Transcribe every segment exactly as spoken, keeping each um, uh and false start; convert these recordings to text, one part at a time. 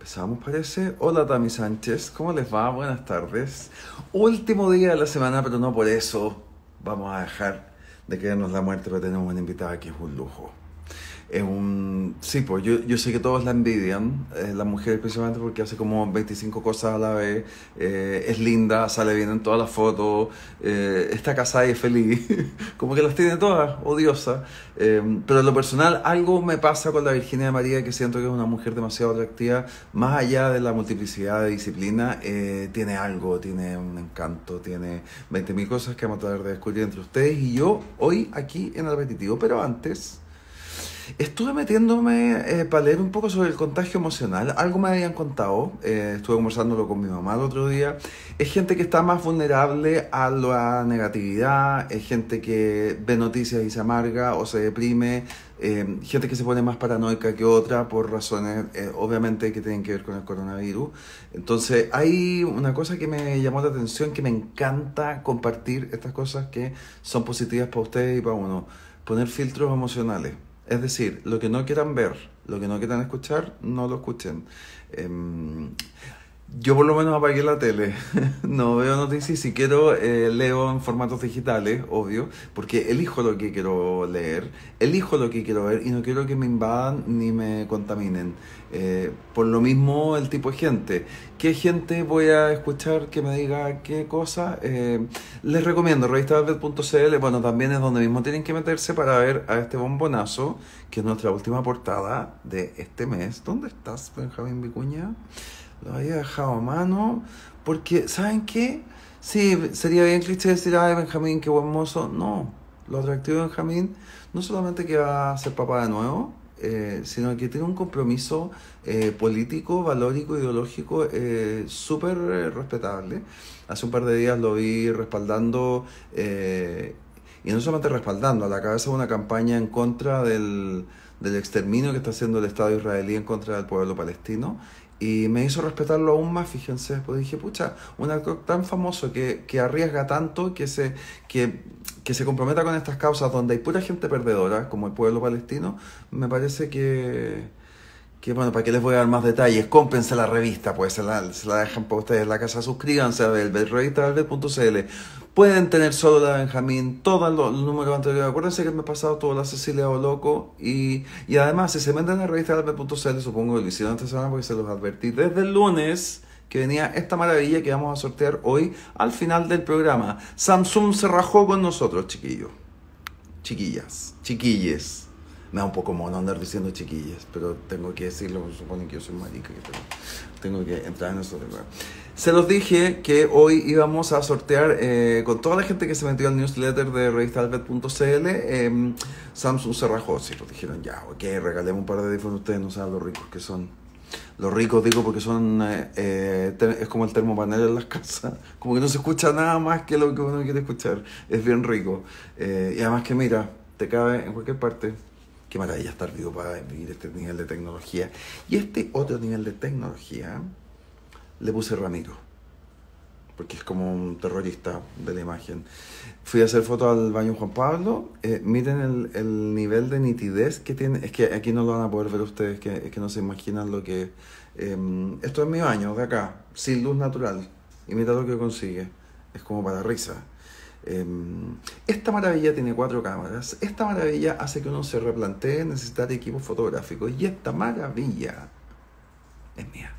Empezamos, parece. Hola, Tami Sánchez, ¿cómo les va? Buenas tardes. Último día de la semana, pero no por eso vamos a dejar de querernos la muerte, pero tenemos una invitada que es un lujo. Es un... Sí, pues yo, yo sé que todos la envidian, eh, las mujeres principalmente porque hace como veinticinco cosas a la vez, eh, es linda, sale bien en todas las fotos, eh, está casada y es feliz, como que las tiene todas, odiosa. Eh, pero en lo personal, algo me pasa con la Virginia de María, que siento que es una mujer demasiado atractiva, más allá de la multiplicidad de disciplina, eh, tiene algo, tiene un encanto, tiene veinte mil cosas que vamos a tratar de descubrir entre ustedes y yo hoy aquí en el Repetitivo. Pero antes... Estuve metiéndome eh, para leer un poco sobre el contagio emocional. Algo me habían contado, eh, estuve conversándolo con mi mamá el otro día. Es gente que está más vulnerable a la negatividad, es gente que ve noticias y se amarga o se deprime, eh, gente que se pone más paranoica que otra por razones, eh, obviamente, que tienen que ver con el coronavirus. Entonces, hay una cosa que me llamó la atención, que me encanta compartir estas cosas que son positivas para ustedes y para uno. Poner filtros emocionales. Es decir, lo que no quieran ver, lo que no quieran escuchar, no lo escuchen. Eh, yo por lo menos apagué la tele, no veo noticias, si quiero eh, leo en formatos digitales, obvio, porque elijo lo que quiero leer, elijo lo que quiero ver y no quiero que me invadan ni me contaminen. Eh, por lo mismo el tipo de gente. ¿Qué gente voy a escuchar que me diga qué cosa? Eh, les recomiendo revista velvet punto c l. Bueno, también es donde mismo tienen que meterse para ver a este bombonazo, que es nuestra última portada de este mes. ¿Dónde estás, Benjamín Vicuña? Lo había dejado a mano, porque, ¿saben qué? Sí, sería bien cliché decir, ay, Benjamín, qué buen mozo. No, lo atractivo de Benjamín no solamente que va a ser papá de nuevo, eh, sino que tiene un compromiso eh, político, valórico, ideológico eh, súper eh, respetable. Hace un par de días lo vi respaldando, eh, y no solamente respaldando, a la cabeza de una campaña en contra del, del exterminio que está haciendo el Estado israelí en contra del pueblo palestino. Y me hizo respetarlo aún más, fíjense, pues dije, pucha, un actor tan famoso que, que arriesga tanto, que se, que, que se comprometa con estas causas donde hay pura gente perdedora, como el pueblo palestino, me parece que, que bueno, ¿para qué les voy a dar más detalles? Cómprense la revista, pues se la, se la dejan para ustedes en la casa, suscríbanse a Velvet, revista velvet punto c l. Pueden tener solo la Benjamín, todos los, los números anteriores. Acuérdense que me he pasado toda la Cecilia o Loco. Y, y además, si se meten en la revista velvet punto c l, supongo que lo hicieron esta semana porque se los advertí desde el lunes que venía esta maravilla que vamos a sortear hoy al final del programa. Samsung se rajó con nosotros, chiquillos. Chiquillas, chiquilles. Me da un poco mono andar diciendo chiquillas, pero tengo que decirlo, porque suponen que yo soy marica, que tengo, tengo que entrar en eso de verdad. Se los dije que hoy íbamos a sortear eh, con toda la gente que se metió al newsletter de revista velvet punto c l. Eh, Samsung se rajó, sí, lo dijeron ya, ok, regalemos un par de teléfonos, ustedes no saben lo ricos que son. Los ricos digo porque son, eh, eh, es como el termopanel en las casas, como que no se escucha nada más que lo que uno quiere escuchar, es bien rico. Eh, y además que mira, te cabe en cualquier parte. Qué maravilla estar vivo para vivir este nivel de tecnología. Y este otro nivel de tecnología le puse Ramiro, porque es como un terrorista de la imagen. Fui a hacer fotos al baño Juan Pablo. Eh, miren el, el nivel de nitidez que tiene. Es que aquí no lo van a poder ver ustedes, que, es que no se imaginan lo que... Eh, esto es mi baño, de acá, sin luz natural. Y mira lo que consigue. Es como para risa. Esta maravilla tiene cuatro cámaras. Esta maravilla hace que uno se replantee necesitar equipos fotográficos. Y esta maravilla es mía.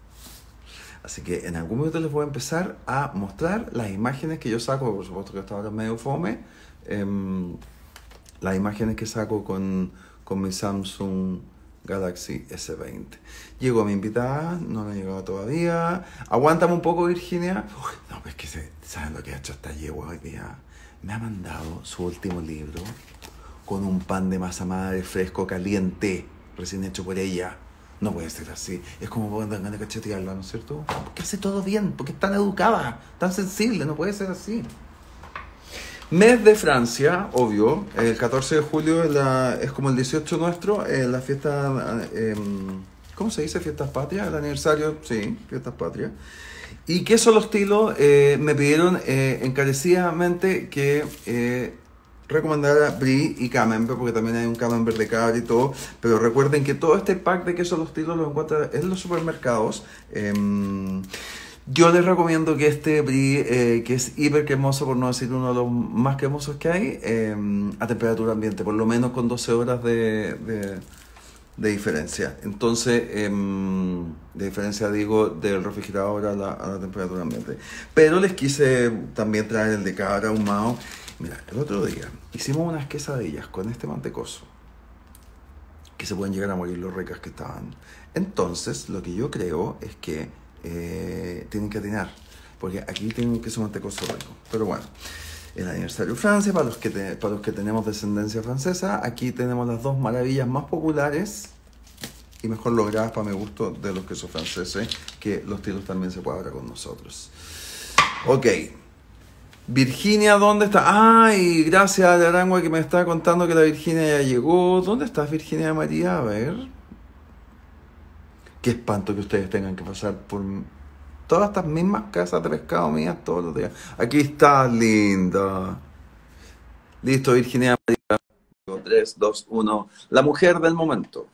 Así que en algún momento les voy a empezar a mostrar las imágenes que yo saco. Por supuesto que esta ahora es medio fome. Eh, las imágenes que saco con, con mi Samsung Galaxy S veinte. Llegó mi invitada, no me ha llegado todavía. Aguántame un poco, Virginia. Uy, no, pues que se, ¿saben lo que ha hecho esta yegua hoy día? Me ha mandado su último libro con un pan de masa madre fresco, caliente, recién hecho por ella. No puede ser así. Es como poder dar ganas de cachetearla, ¿no es cierto? Porque hace todo bien, porque es tan educada, tan sensible, no puede ser así. Mes de Francia, obvio, el catorce de julio es, la, es como el dieciocho nuestro, eh, la fiesta, eh, ¿cómo se dice? Fiestas patrias, el aniversario, sí, fiestas patrias. ¿Y qué son los estilos? Eh, me pidieron eh, encarecidamente que eh, recomendar Brie y Camembert, porque también hay un Camembert de cabra y todo, pero recuerden que todo este pack de queso Los Tilos lo encuentran en los supermercados. Em, yo les recomiendo que este Brie, eh, que es hiper cremoso, por no decir uno de los más cremosos que hay, em, a temperatura ambiente, por lo menos con doce horas de, de- de diferencia. Entonces, em, de diferencia digo del refrigerador a la, a la temperatura ambiente. Pero les quise también traer el de cabra ahumado. Mira, el otro día hicimos unas quesadillas con este mantecoso, que se pueden llegar a morir lo ricas que estaban. Entonces, lo que yo creo es que eh, tienen que atinar, porque aquí tienen un queso mantecoso rico. Pero bueno, el aniversario de Francia, para los que, te- para los que tenemos descendencia francesa, aquí tenemos las dos maravillas más populares y mejor logradas para mi gusto de los quesos franceses, que los tilos también se cuadra con nosotros. Ok. Virginia, ¿dónde está? Ay, gracias a Arangua que me está contando que la Virginia ya llegó. ¿Dónde estás, Virginia María? A ver. Qué espanto que ustedes tengan que pasar por todas estas mismas casas de pescado mías todos los días. Aquí está, linda. Listo, Virginia María. tres, dos, uno. La mujer del momento.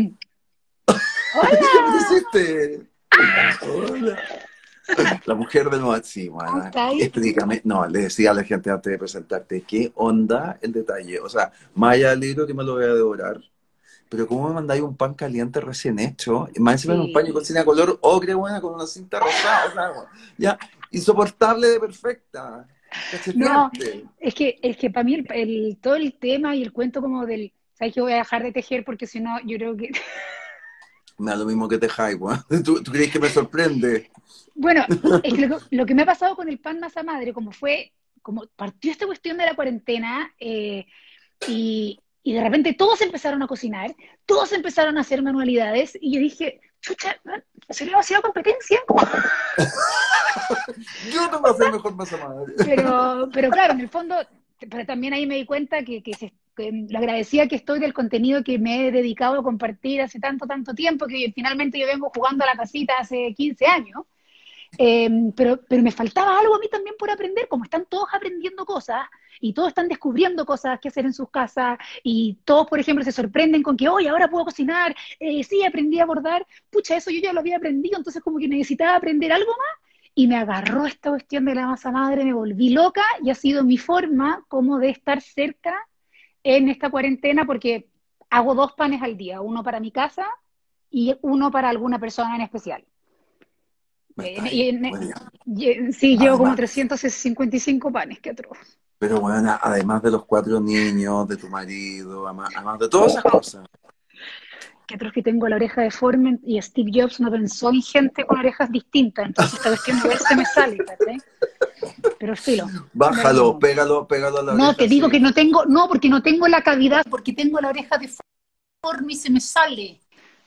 ¿Qué Hola, apareciste? Hola. La mujer del momento. Sí, ¿cómo bueno, estáis? explícame. No, le decía a la gente antes de presentarte, ¿qué onda el detalle? O sea, más allá del libro que me lo voy a devorar, pero ¿cómo me mandáis un pan caliente recién hecho? Y más encima en un paño de Sí. cocina color ocre, buena, con una cinta rosada. O sea, ya, insoportable de perfecta. No, Cachetearte. es que, es que para mí el, el- todo el tema y el cuento como del, ¿sabes que voy a dejar de tejer porque si no, yo creo que, Me da lo mismo que te hype, weón. ¿Tú, tú crees que me sorprende? bueno, es que lo, lo que me ha pasado con el pan masa madre, como fue, como partió esta cuestión de la cuarentena, eh, y, y de repente todos empezaron a cocinar, todos empezaron a hacer manualidades, y yo dije, chucha, man, ¿se le va a hacer competencia? Yo no voy a hacer mejor masa madre. Pero, pero claro, en el fondo, pero también ahí me di cuenta que, que, se- que lo agradecida que estoy del contenido que me he dedicado a compartir hace tanto, tanto tiempo, que finalmente yo vengo jugando a la casita hace quince años. Eh, pero, pero me faltaba algo a mí también por aprender, como están todos aprendiendo cosas y todos están descubriendo cosas que hacer en sus casas y todos, por ejemplo, se sorprenden con que, hoy ahora puedo cocinar, eh, sí, aprendí a bordar, pucha, eso yo ya lo había aprendido, entonces como que necesitaba aprender algo y me agarró esta cuestión de la masa madre, me volví loca y ha sido mi forma como de estar cerca en esta cuarentena porque hago dos panes al día, uno para mi casa y uno para alguna persona en especial. Me Eh, está y ahí. en- Bueno, y- sí, llevo como además, trescientos cincuenta y cinco panes, qué atroz. pero bueno, además de los cuatro niños, de tu marido, además, además de todas esas cosas. Qué atroz que tengo la oreja deforme y Steve Jobs no pensó en gente con orejas distintas, entonces esta cuestión igual se me sale, ¿cachai? Pero filo, da lo Bájalo, mismo. pégalo, pégalo a la No, oreja te digo así. que no tengo, no, porque no tengo la cavidad, porque tengo la oreja deforme y se me sale.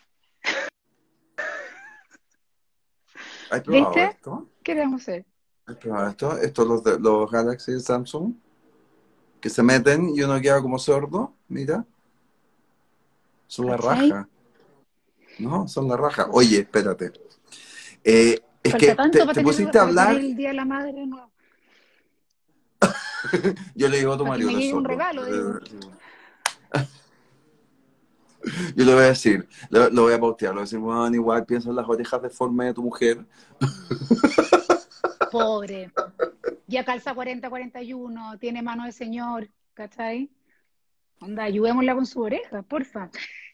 ¿Has probado ¿Viste? esto? ¿Qué debemos hacer? ¿Has probado esto? Estos los, de, los Galaxy de Samsung, que se meten y uno queda como sordo. Mira, son la ¿Cachai? raja. ¿No? Son la raja. Oye, espérate. Eh, es Falta que tanto te, para te tener, pusiste a para tener hablar. el Día de la Madre, no, Yo le digo a tu para que marido me que es llegue un sordo. regalo, digo. Yo le voy a decir, lo, lo voy a pautear, le voy a decir, bueno, igual piensa en las orejas deformes de tu mujer. Pobre. Ya calza cuarenta, cuarenta y uno, tiene mano de señor, ¿cachai? Onda, ayudémosla con su oreja, porfa.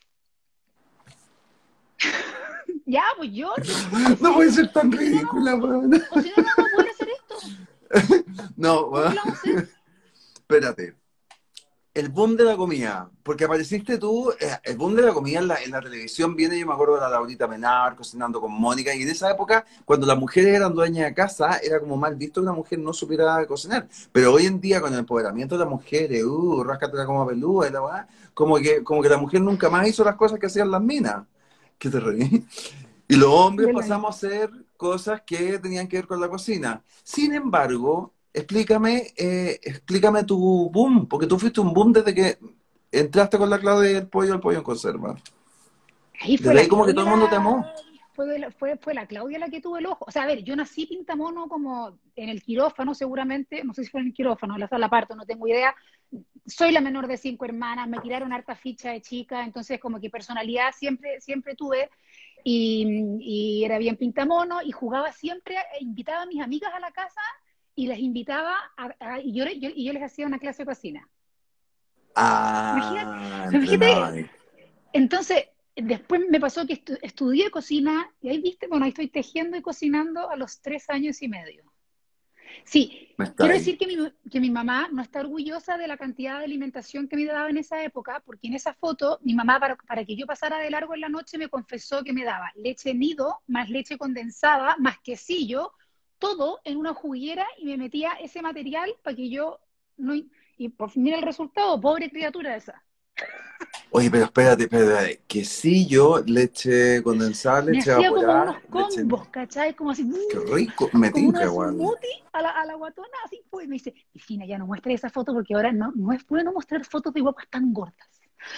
Ya, pues Jordi, pues ¿cómo No decís? puede ser tan O si no, no, ridícula, weón. o si no, no vamos a poder hacer esto. No, ¿Cómo weón. lo vamos a hacer? Espérate. El boom de la comida, porque apareciste tú, eh, el boom de la comida en la, en la televisión viene, yo me acuerdo de la Laurita Menard cocinando con Mónica, y en esa época, cuando las mujeres eran dueñas de casa, era como mal visto que una mujer no supiera cocinar. Pero hoy en día, con el empoderamiento de las mujeres, uh, ráscatela como pelúa y la weá, como que, como que la mujer nunca más hizo las cosas que hacían las minas. ¿Qué te reí? Y los hombres De la pasamos a hacer cosas que tenían que ver con la cocina. Sin embargo, explícame, eh, explícame tu boom, porque tú fuiste un boom desde que entraste con la clave del pollo al pollo en conserva. Ahí fue Desde la ahí como que todo Claudia el mundo te la, amó. fue, la- fue, fue la Claudia la que tuvo el ojo. O sea, a ver, yo nací pintamono como en el quirófano seguramente, no sé si fue en el quirófano, en la sala parto, no tengo idea. soy la menor de cinco hermanas, me tiraron harta ficha de chica, entonces como que personalidad siempre, siempre tuve, y, y era bien pintamono, y jugaba siempre, e invitaba a mis amigas a la casa, y les invitaba, a, a, y, yo, yo, y yo les hacía una clase de cocina. Imagínate, Ah, entrenaba imagínate, ahí. entonces, después me pasó que estu estudié cocina, y ahí viste, bueno, ahí estoy tejiendo y cocinando a los tres años y medio. Sí, No está quiero ahí. decir que mi, que mi mamá no está orgullosa de la cantidad de alimentación que me daba en esa época, porque en esa foto mi mamá, para, para que yo pasara de largo en la noche, me confesó que me daba leche nido, más leche condensada, más quesillo, todo en una juguera, y me metía ese material para que yo no... Y por fin mira el resultado, pobre criatura esa. Oye, pero espérate, espérate. Quesillo, leche condensada, Me leche hacía como evaporada, unos leche... combos, ¿cachai? Como así, Qué rico. Me como tinca unos igual. smoothies a la, a la guatona, así fue. Y me dice, Cristina, ya no muestres esa foto porque ahora no, no es bueno mostrar fotos de guapas tan gordas.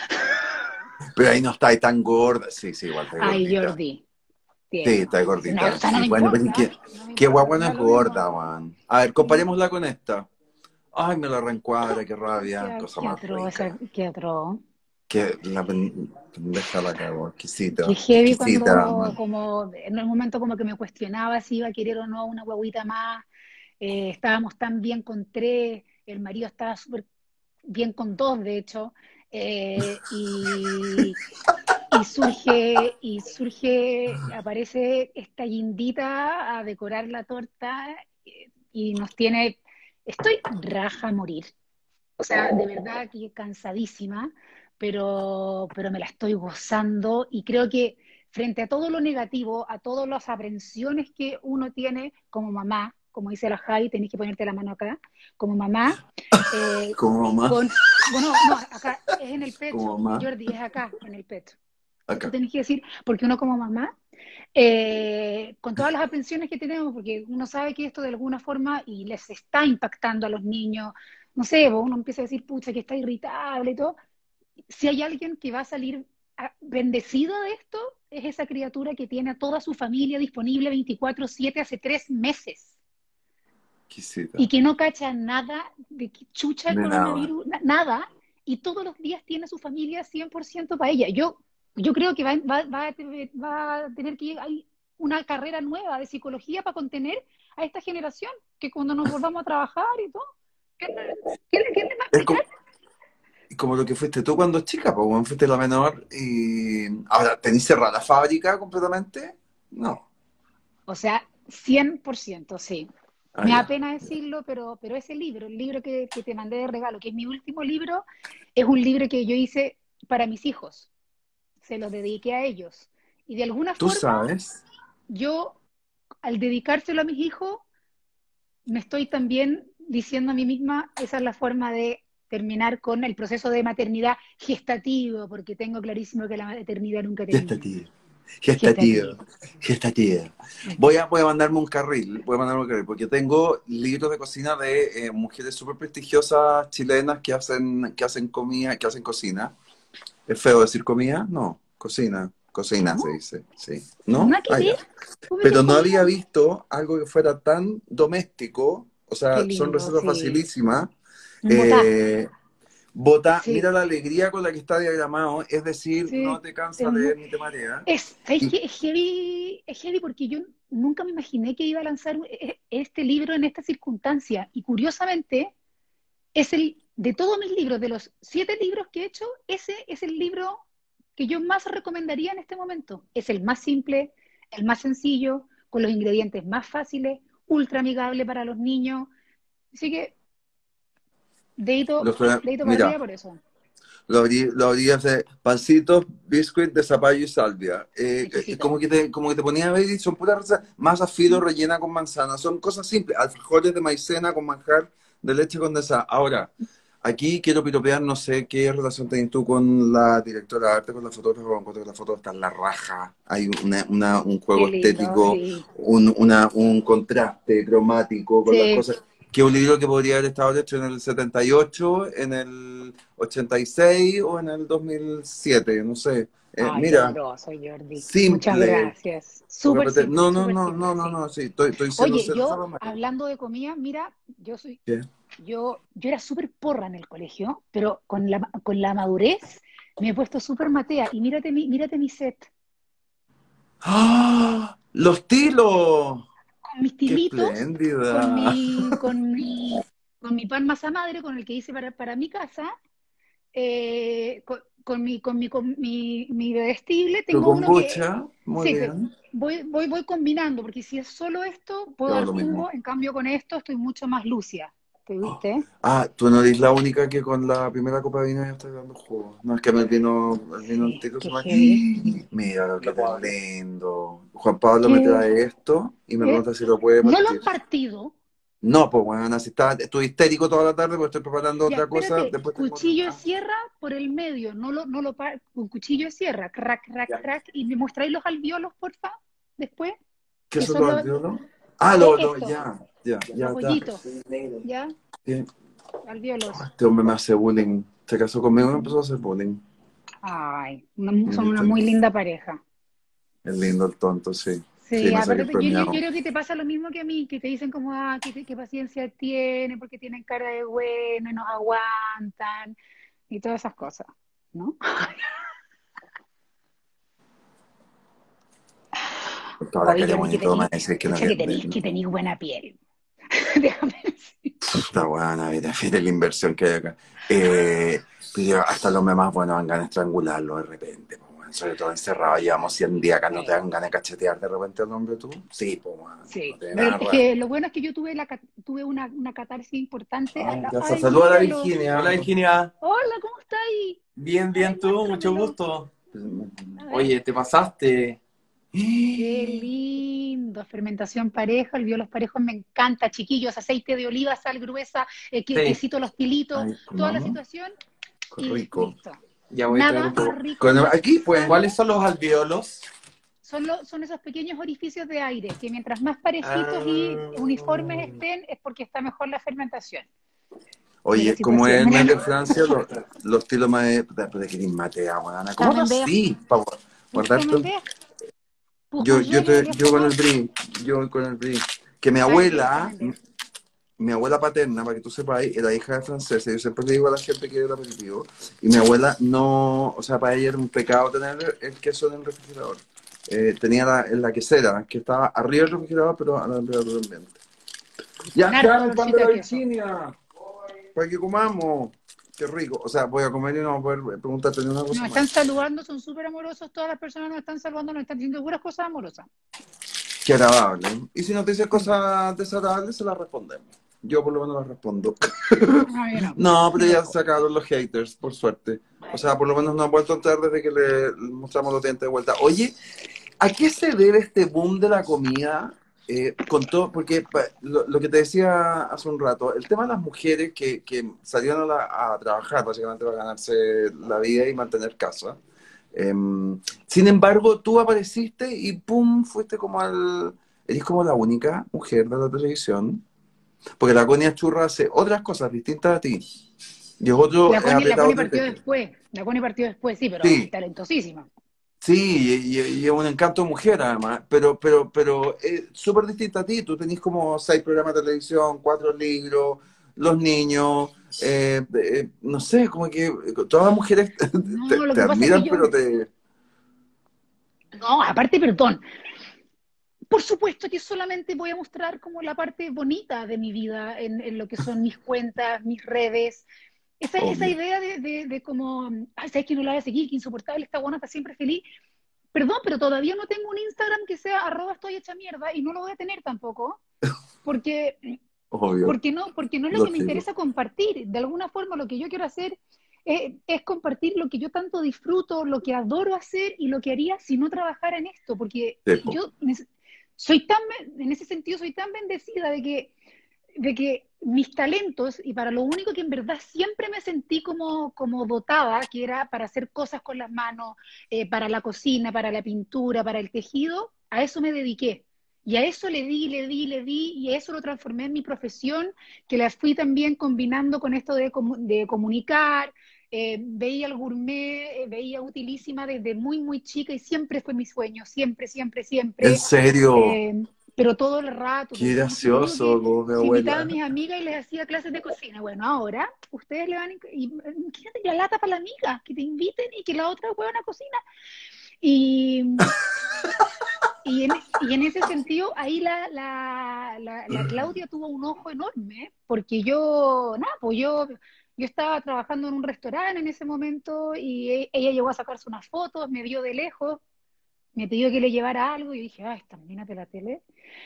Pero ahí no estáis tan gorda. Sí, sí, igual estáis Ay, gordita. Jordi, Sí, tierno. estáis No, o gordita. sea, no Sí, me bueno, pero importa, ¿qué, no me qué importa, guagua me no da es lo mismo. gorda, man? A ver, Sí. comparémosla con esta. Ay, me la reencuadra, qué rabia. Qué, Cosa qué más atroz, o sea, rica. qué atroz. Que la pen- pendeja la cagó. Qué Exquisita. heavy Exquisita, cuando, man. como, en el momento como que me cuestionaba si iba a querer o no una guaguita más. Eh, estábamos tan bien con tres, el marido estaba súper bien con dos, de hecho, eh, y, y surge, y surge, aparece esta guindita a decorar la torta, eh, y nos tiene, estoy raja a morir. O sea, de verdad que cansadísima, pero, pero me la estoy gozando, y creo que frente a todo lo negativo, a todas las aprensiones que uno tiene como mamá, como dice la Javi, tenés que ponerte la mano acá, como mamá, eh, Como mamá. con, bueno, no, acá es en el Como pecho, mamá. Jordi, es acá, en el pecho. Tú Acá. tenés que decir, porque uno como mamá, eh, con todas las aprensiones que tenemos, porque uno sabe que esto de alguna forma y les está impactando a los niños, no sé, pues uno empieza a decir, pucha, que está irritable y todo. Si hay alguien que va a salir ah, bendecido de esto, es esa criatura que tiene a toda su familia disponible veinticuatro siete hace tres meses y Exquisita. que no cacha nada de que chucha el De nada. coronavirus, na- nada, y todos los días tiene su familia cien por ciento para ella. Yo, yo creo que va, va, va, a tener, va a tener que hay una carrera nueva de psicología para contener a esta generación, que cuando nos volvamos a trabajar y todo, ¿qué, qué, qué le va a Es explicar? como, como lo que fuiste tú cuando chica, pues, bueno, fuiste la menor y... Ahora, ¿tenís cerrada la fábrica completamente? No. O sea, cien por ciento sí. Ah, Me da ya. pena decirlo, pero, pero ese libro, el libro que, que te mandé de regalo, que es mi último libro, es un libro que yo hice para mis hijos. Se los dediqué a ellos. Y de alguna Tú forma, sabes yo, al dedicárselo a mis hijos, me estoy también diciendo a mí misma, esa es la forma de terminar con el proceso de maternidad gestativo, porque tengo clarísimo que la maternidad nunca termina. gestativa. Gestativa. Gestativo. Gestativa. Ujú. Voy a, voy a mandarme un carril, voy a mandarme un carril, porque tengo libros de cocina de eh, mujeres súper prestigiosas chilenas que hacen, que hacen comida, que hacen cocina. ¿Es feo decir comida? No, cocina. Cocina se No, dice, sí. no, ¿No? nada que Ah, ya. ver. ¿Cómo decís Pero no comida? había visto algo que fuera tan doméstico, o Qué sea, son lindo, recetas sí. facilísimas. Un botá. Eh, Bota, mira Sí, la alegría con la que está diagramado, es decir, no sí. te Es, cansa mu- leer ni te marea. es, ¿sabéis Y qué? Es heavy, es heavy porque yo nunca me imaginé que iba a lanzar e- este libro en esta circunstancia. Y curiosamente, es el, de todos mis libros, de los siete libros que he hecho, ese es el libro que yo más recomendaría en este momento. Es el más simple, el más sencillo, con los ingredientes más fáciles, ultra amigable para los niños. Así que, dedito, los, fra- dedito para mira, arriba por eso. lo abrí, lo abrí hace pancitos, biscuit de zapallo y salvia. Eh, eh, Exquisito. como que te, como que te ponía a ver y son puras recetas, masa filo rellena con manzana, son cosas simples, alfajores de maicena con manjar de leche condensada. Ahora, aquí quiero piropear, no sé qué relación tenés tú con la directora de arte, con la fotógrafa, con encuentro que la foto está en la raja. Hay una, una- un Qué juego lindo, estético, sí. un, una- un contraste cromático con las Sí. cosas. Que es un libro que podría haber estado hecho en el setenta y ocho, en el ochenta y seis o en el dos mil siete, no sé. Eh, Ay, qué mira, amoroso, Jordi. Muchas simple. gracias. Súper Repete- simple, No, no, súper no, no, simple, no, sí. no, sí, estoy, estoy siendo Oye, cero yo, salomé. hablando de comida, mira, yo soy ¿Qué? Yo, yo era súper porra en el colegio, pero con la, con la madurez me he puesto súper matea. Y mírate mi, mírate mi set, ¡Ah! ¡Los tilos! con mis ¡Qué tilitos, con espléndida! mi, con mi, con mi pan masa madre, con el que hice para, para mi casa, eh, con, con mi, con mi, con mi, mi bebestible. Tu Tengo uno que, kombucha, muy sí, que bien. voy, voy, voy combinando, porque si es solo esto, puedo Yo hago dar lo mismo. jugo, en cambio con esto estoy mucho más lúcida. ¿Te Oh. viste? Ah, tú no eres la única que con la primera copa de vino ya está dando jugo. No, es que el vino, el vino Sí, entero se qué me... heavy. Mira lo que es lindo. Juan Pablo me Que, trae esto y me eh, pregunta si lo puede no lo partir. han partido. No, pues bueno, así está, estuve histérico toda la tarde porque estoy preparando Ya, otra cosa. espérate, Después tengo otra. cuchillo de Ah, sierra por el medio, no lo, no lo par- un cuchillo de sierra, crack, crack, ya. crack, y me mostráis los alvéolos, porfa, después, ¿Qué que son son los los, alvéolos? Ah, eh, lo, lo, esto, ya, ya, ya los está. hoyitos, ¿ya? Sí. Alvéolos. Este hombre me hace bullying. Se casó conmigo y me empezó a hacer bullying. Ay, una- son una ¿Viste? muy linda pareja. Es lindo el tonto, sí. Sí, Sí, me saqué aparte, el yo, yo, yo premiado. creo que te pasa lo mismo que a mí, que te dicen como, ah, qué, qué paciencia tiene, porque tienen cara de bueno y nos aguantan, y todas esas cosas, ¿no? Toda la Oye, cara Jordi, que bonito me tenéis, dice que no pucha que que tenéis, que tenéis buena piel. Déjame decir. está buena, mira, mira la inversión que hay acá. Eh, pero hasta los memás buenos van ganas de estrangularlo de repente, po, weón. Sobre todo encerrado, llevamos cien días acá, no te Sí, dan ganas de cachetear de repente al hombre tú. Sí, pues, no sí. tiene Pero nada es raro. que lo bueno es que yo tuve, la, ca- tuve una, una catarsis importante. A Ah, la- ya está. ay, Saluda a la míralo. Virginia. Hola Virginia, Hola, ¿cómo está ahí? bien, Ay, bien tú, mucho muéstramelo. gusto. A ver. Oye, te pasaste. Qué lindo. Fermentación pareja, el los parejos me encanta. Chiquillos, aceite de oliva, sal gruesa, eh, que- Sí, quesito los pilitos, Ay, toda la comamos. situación Qué y rico. listo. ya voy a traer Nada un más poco. rico, Con- más aquí, pues. ¿Cuáles sano. son los alvéolos? Son, lo- son esos pequeños orificios de aire, que mientras más parejitos y Ah, uniformes estén, es porque está mejor la fermentación de la Oye, como es situación. el mes de Míralo, Francia, los, los tilos más... Puta, puta, que matea, weón. ¿Cómo lo camembert, así? Para un guardarte. camembert, Yo, yo, Bourgogne, te, le yo con el Faubourg. brie, yo con el brie. Que mi Ah, yo quiero abuela, camembert. mi abuela paterna, para que tú sepas, era hija de francesa. Yo siempre le digo a la gente que era aperitivo. Y mi abuela no, o sea, para ella era un pecado tener el queso en el refrigerador. Eh, tenía la, en la quesera, que estaba arriba del refrigerador, pero a la temperatura ambiente. Ya Con harto está el pan de olorcito la de queso. Virginia, para que comamos. Qué rico. O sea, voy a comer y no voy a poder preguntarte ni una cosa Nos más. están saludando, son súper amorosos, todas las personas nos están saludando, nos están diciendo puras cosas amorosas. Qué agradable. Y si nos dices Mm. cosas desagradables, se las respondemos. Yo por lo menos las respondo. Ah, yo no, No, pero ni ya se loco. sacaron los haters, por suerte. O Bueno, sea, por lo menos no han vuelto a entrar desde que le mostramos los dientes de vuelta. Oye, ¿a qué se debe este boom de la comida? Eh, con todo, porque pa- lo, lo que te decía hace un rato, el tema de las mujeres que, que salieron a, la- a trabajar básicamente para ganarse la vida y mantener casa. Em, sin embargo, tú apareciste y ¡pum! Fuiste como al... Eres como la única mujer de la televisión. Porque la Conia Churra hace otras cosas distintas a ti. Y es otro la es Connie, la apretado Connie desde partió ti. después, la Connie partió después, sí, pero Sí, talentosísima. sí, y, y- y es un encanto de mujer además. Pero, pero, pero es súper distinta a ti. Tú tenés como seis programas de televisión, cuatro libros, los niños. eh, eh, no sé, como que todas las mujeres te, No, lo te que pasa es que admiran, yo, pero te... no, aparte, perdón, por supuesto que solamente voy a mostrar como la parte bonita de mi vida en, en lo que son mis cuentas, mis redes. Esa, esa Obvio. idea de, de, de como, ay, ¿sabes que no la voy a seguir? Que insoportable, esta buena está siempre feliz. Perdón, pero todavía no tengo un Instagram que sea arroba estoy hecha mierda y no lo voy a tener tampoco, porque, Obvio. porque, no, porque no es lo que me Lógico. interesa compartir. De alguna forma lo que yo quiero hacer es, es compartir lo que yo tanto disfruto, lo que adoro hacer y lo que haría si no trabajara en esto, porque Tepo. yo soy tan, en ese sentido soy tan bendecida de que, de que mis talentos, y para lo único que en verdad siempre me sentí como, como dotada, que era para hacer cosas con las manos, eh, para la cocina, para la pintura, para el tejido, a eso me dediqué. Y a eso le di, le di, le di, y a eso lo transformé en mi profesión, que la fui también combinando con esto de, comu de comunicar. Eh, veía el gourmet, eh, veía Utilísima desde muy, muy chica y siempre fue mi sueño, siempre, siempre, ¿En siempre. serio? Eh, pero todo el rato. Qué Como si te digo gracioso, que como mi si invitaba a abuela. mis amigas y les hacía clases de cocina. Bueno, ahora ustedes le van a... Y, imagínate la lata para la amiga, que te inviten y que la otra huevona cocina. Y, y, en, y en ese sentido, ahí la, la, la, la Claudia tuvo un ojo enorme, porque yo, nada, pues yo, yo estaba trabajando en un restaurante en ese momento y e- ella llegó a sacarse unas fotos, me vio de lejos, me pidió que le llevara algo y yo dije, ah, esta mina de la tele.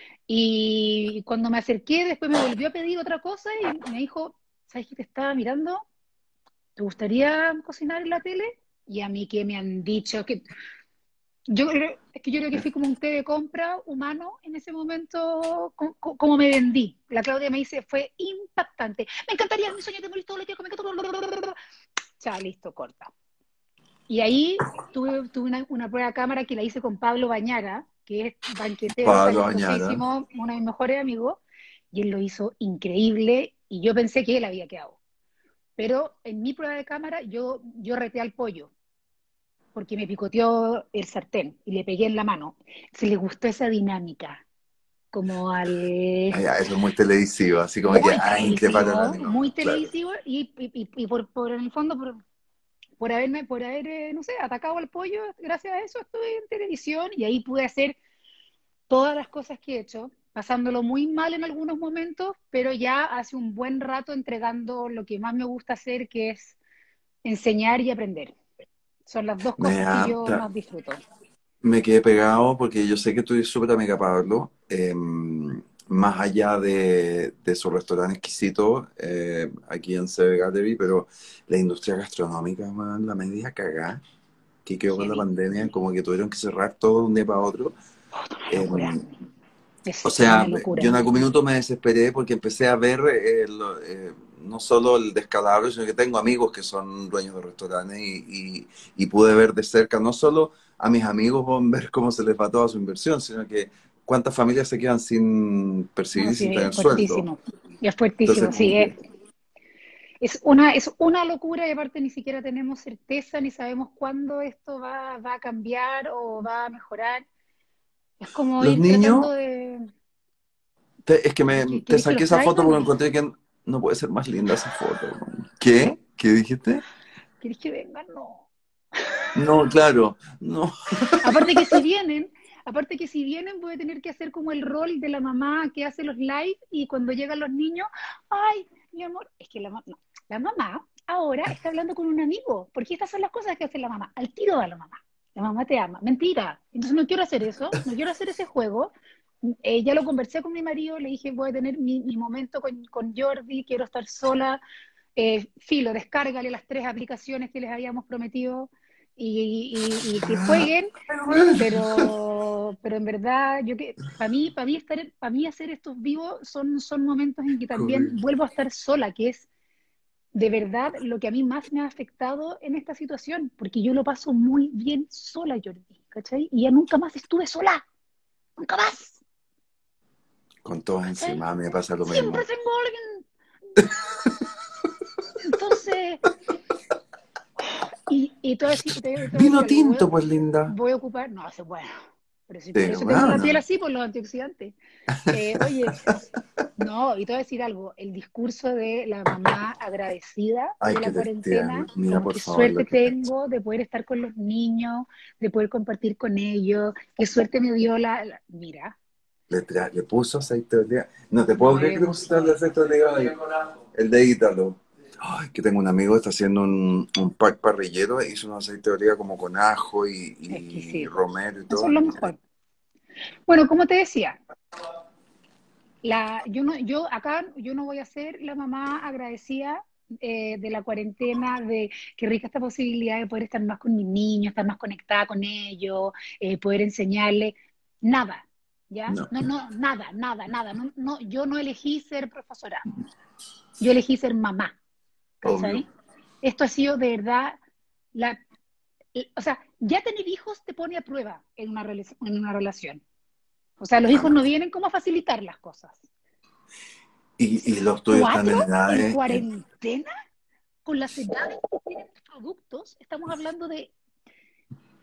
Y cuando me acerqué, después me volvió a pedir otra cosa y me dijo, ¿sabes qué te estaba mirando? ¿Te gustaría cocinar en la tele? Y a mí que me han dicho que yo creo, es que yo creo que fui como un té de compra humano en ese momento, co- co- como me vendí. La Claudia me dice, fue impactante. Me encantaría, mi sueño de morir todo lo que me encanta. Ya, listo, corta. Y ahí tuve, tuve una, una prueba de cámara que la hice con Pablo Bañaga, que es banquetero Pablo Bañara. talentosísimo, uno de mis mejores amigos, y él lo hizo increíble, y yo pensé que él había quedado. Pero en mi prueba de cámara yo, yo reté al pollo, porque me picoteó el sartén y le pegué en la mano. Se le gustó esa dinámica, como al... Ay, ya, eso es muy televisivo, así como que, Muy ay, prepara el televisivo, ánimo. muy Claro. televisivo, y, y, y por, por, en el fondo, por, por haberme, por haber, eh, no sé, atacado al pollo, gracias a eso estuve en televisión y ahí pude hacer todas las cosas que he hecho, pasándolo muy mal en algunos momentos, pero ya hace un buen rato entregando lo que más me gusta hacer, que es enseñar y aprender. Son las dos Me cosas que da, yo más disfruto. Me quedé pegado porque yo sé que tú eres súper amiga Pablo. Eh, más allá de, de su restaurante exquisito eh, aquí en C B Gallery, pero la industria gastronómica, man, la media cagá que quedó con la Heavy. pandemia, como que tuvieron que cerrar todo de un día para otro. Oh, una Eh, locura. o Es una sea, yo en locura. algún minuto me desesperé porque empecé a ver eh, lo- eh, no solo el descalabro, sino que tengo amigos que son dueños de restaurantes y, y- y pude ver de cerca no solo a mis amigos von, ver cómo se les va toda su inversión, sino que cuántas familias se quedan sin percibir No, y sí, sin es tener sueldo. fuertísimo. Es Entonces, fuertísimo, como sí. Es, que, es una, es una locura y aparte ni siquiera tenemos certeza ni sabemos cuándo esto va, va a cambiar o va a mejorar. Es como los ir tratando niños, de... te- es que me, ¿Qué- te ¿Queréis que saqué los esa traiga foto o porque no? encontré que no puede ser más linda esa foto. ¿Qué? ¿Qué dijiste? ¿Queréis que vengan? No. No, claro, no. Aparte que si vienen, aparte que si vienen voy a tener que hacer como el rol de la mamá que hace los live y cuando llegan los niños, ay, mi amor, es que la, ma- no, la mamá ahora está hablando con un amigo, porque estas son las cosas que hace la mamá, al tiro a la mamá. La mamá te ama. Mentira. Entonces no quiero hacer eso, no quiero hacer ese juego. Eh, ya lo conversé con mi marido, le dije voy a tener mi, mi momento con, con Jordi, quiero estar sola. Eh, filo, descárgale las tres aplicaciones que les habíamos prometido y, y- y que jueguen, pero, pero en verdad, yo que para mí, para mí estar, para mí hacer estos vivos son, son momentos en que también Joder. vuelvo a estar sola, que es de verdad lo que a mí más me ha afectado en esta situación, porque yo lo paso muy bien sola, Jordi, ¿cachai? Y ya nunca más estuve sola, nunca más, Con todos ¿cachai? encima me pasa lo Siempre mismo. tengo a alguien. Entonces, y, y te voy a decir, te, te voy a decir Vino algo, voy, tinto, pues linda. voy a ocupar, no, eso es bueno, pero si por Sí, eso tengo la piel bueno. así, por los antioxidantes. Eh, oye, no, y te voy a decir algo, el discurso de la mamá agradecida Ay, de qué la tierno. cuarentena, Mira, como por qué favor, suerte lo que ha hecho. tengo de poder estar con los niños, de poder compartir con ellos, qué suerte me dio la, la- mira, Le, tra- le puso aceite de oliva. No te puedo no, creer es que le pusiste el aceite de oliva ahí. El de Ítalo. Ay, que tengo un amigo que está haciendo un, un pack parrillero e hizo un aceite de oliva como con ajo y, y exquisito. romero y Eso todo. es lo mejor. Bueno, como te decía, la, yo no, yo acá yo no voy a ser la mamá agradecida eh, de la cuarentena, de qué rica esta posibilidad de poder estar más con mis niños, estar más conectada con ellos, eh, poder enseñarles, nada, ¿ya? No, No, no, nada, nada, nada. No, no, yo no elegí ser profesora, yo elegí ser mamá, obvio. ¿cachai? Esto ha sido de verdad, la, o sea, ya tener hijos te pone a prueba en una, rela- en una relación. O sea, los hijos no Además. vienen como a facilitar las cosas. Y, y los tuyos están Cuatro en en edades. En- cuarentena con las edades que tienen los productos, estamos hablando de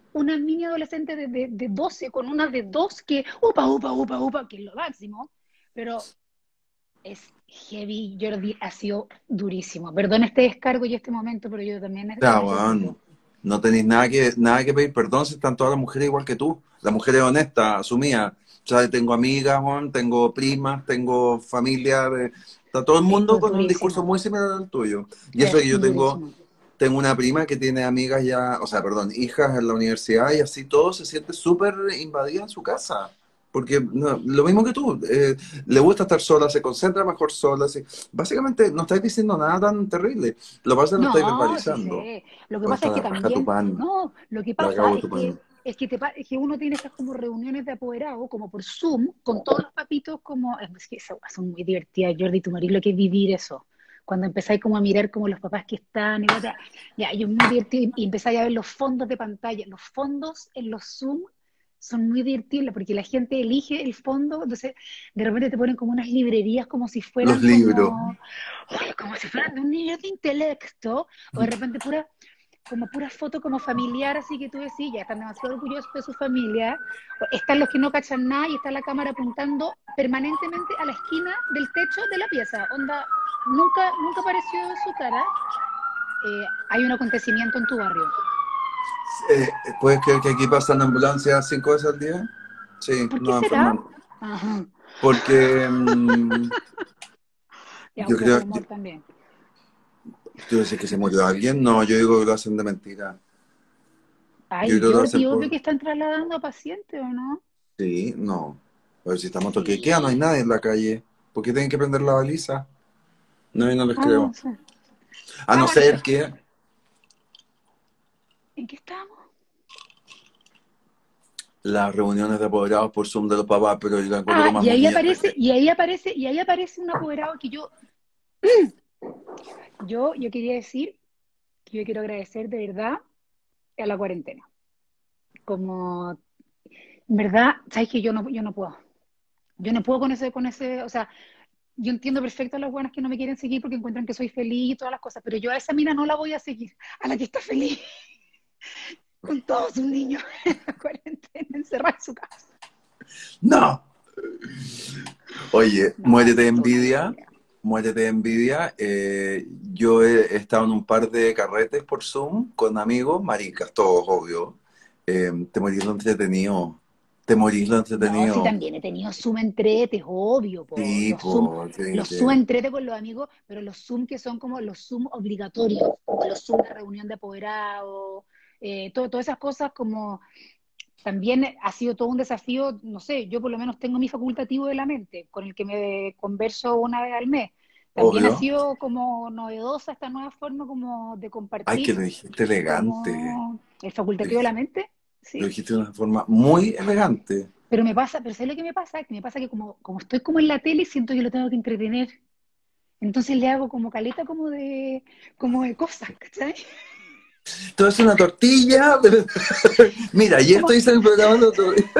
una mini adolescente de, de, de doce con una de dos que upa, upa, upa, upa, que es lo máximo, pero es heavy. Jordi, ha sido durísimo. Perdón este descargo y este momento, pero yo también ne- lo Ya, necesito. weón, no tenéis nada que, nada que pedir perdón si están todas las mujeres igual que tú. La mujer es honesta, asumida. O sea, tengo amigas, weón, tengo primas, tengo familia. de- Está todo el Esto mundo es con un discurso durísimo, muy similar al tuyo. Y eso es que yo tengo, durísimo. tengo una prima que tiene amigas ya, o sea, perdón, hijas en la universidad y así todo se siente súper invadida en su casa. Porque no, lo mismo que tú, eh, le gusta estar sola, se concentra mejor sola. Sí. Básicamente no estáis diciendo nada tan terrible. Lo que pasa es que lo estáis No, sí verbalizando. sé. Lo que ¿Dónde pasa está es que la raja tu también, pan? no, lo que La pasa acabo es tu que pan. es que, te, pa- es que uno tiene estas como reuniones de apoderados, como por Zoom, con todos los papitos, como, es que esas weas son muy divertidas, Jordi, tu marido, lo que es vivir eso. Cuando empezáis como a mirar como los papás que están, y bla, bla, ya, y es muy divertido, y empezáis a ver los fondos de pantalla. Los fondos en los Zoom son muy divertidos, porque la gente elige el fondo, entonces de repente te ponen como unas librerías como si Los fueran libros. como oye, como si fueran de un nivel de intelecto, o de repente pura, como pura foto como familiar, así que tú decís, ya están demasiado orgullosos de su familia, o están los que no cachan nada y está la cámara apuntando permanentemente a la esquina del techo de la pieza, onda, nunca, nunca apareció su cara. Eh, hay un acontecimiento en tu barrio. Eh, ¿puedes creer que aquí pasan ambulancias cinco veces al día? Sí, ¿Por qué nos será? enferman. Ajá. Porque mm, Ya, yo un poco creo, de yo, humor también. tú dices que se murió alguien. No, yo digo que lo hacen de mentira. Yo Ay, creo que lo hacen Jordi, obvio por... que están trasladando a pacientes, ¿o no? Sí, no. Pero si estamos toque de queda, no hay Sí. nadie en la calle. ¿Por qué tienen que prender la baliza? No, yo no les Ah, no creo. sé. A Ah, no bueno, ser pero que ¿en qué estamos? las reuniones de apoderados por Zoom de los papás, pero yo la encuentro lo Ah, más y ahí humillante aparece, que... y ahí aparece, y ahí aparece un apoderado que yo, yo, yo quería decir que yo quiero agradecer de verdad a la cuarentena. Como, en verdad, sabes que yo no, yo no puedo. Yo no puedo con ese, con ese, o sea, yo entiendo perfecto a las buenas que no me quieren seguir porque encuentran que soy feliz y todas las cosas, pero yo a esa mina no la voy a seguir, a la que está feliz con todos sus niños en la cuarentena, encerrada en su casa. ¡No! Oye, No, muérete de esto es una envidia, locura. muérete de envidia. Eh, yo he estado en un par de carretes por Zoom con amigos, maricas, todos, obvio. Eh, te morís lo entretenido, te morís lo No, sí, entretenido. también he tenido Zoom entretes, obvio, po. Sí, Los Zoom, po, sí, los Zoom sí. entrete con los amigos, pero los Zoom que son como los Zoom obligatorios, como los Zoom de reunión de apoderados, eh, todo- todas esas cosas como también ha sido todo un desafío, no sé, yo por lo menos tengo mi facultativo de la mente, con el que me converso una vez al mes. También ha Obvio. sido como novedosa esta nueva forma como de Ay, que compartir, lo dijiste elegante. como el Lo facultativo de la dijiste, mente, lo ¿sí? dijiste de una forma muy elegante. Pero me pasa, pero ¿sabes lo que me pasa? Que me pasa que como, como estoy como en la tele, siento que lo tengo que entretener. Entonces le hago como caleta como de, como de cosas, ¿cachai? Todo es una tortilla. pero- Mira, y esto Como, hice en el programa el otro día.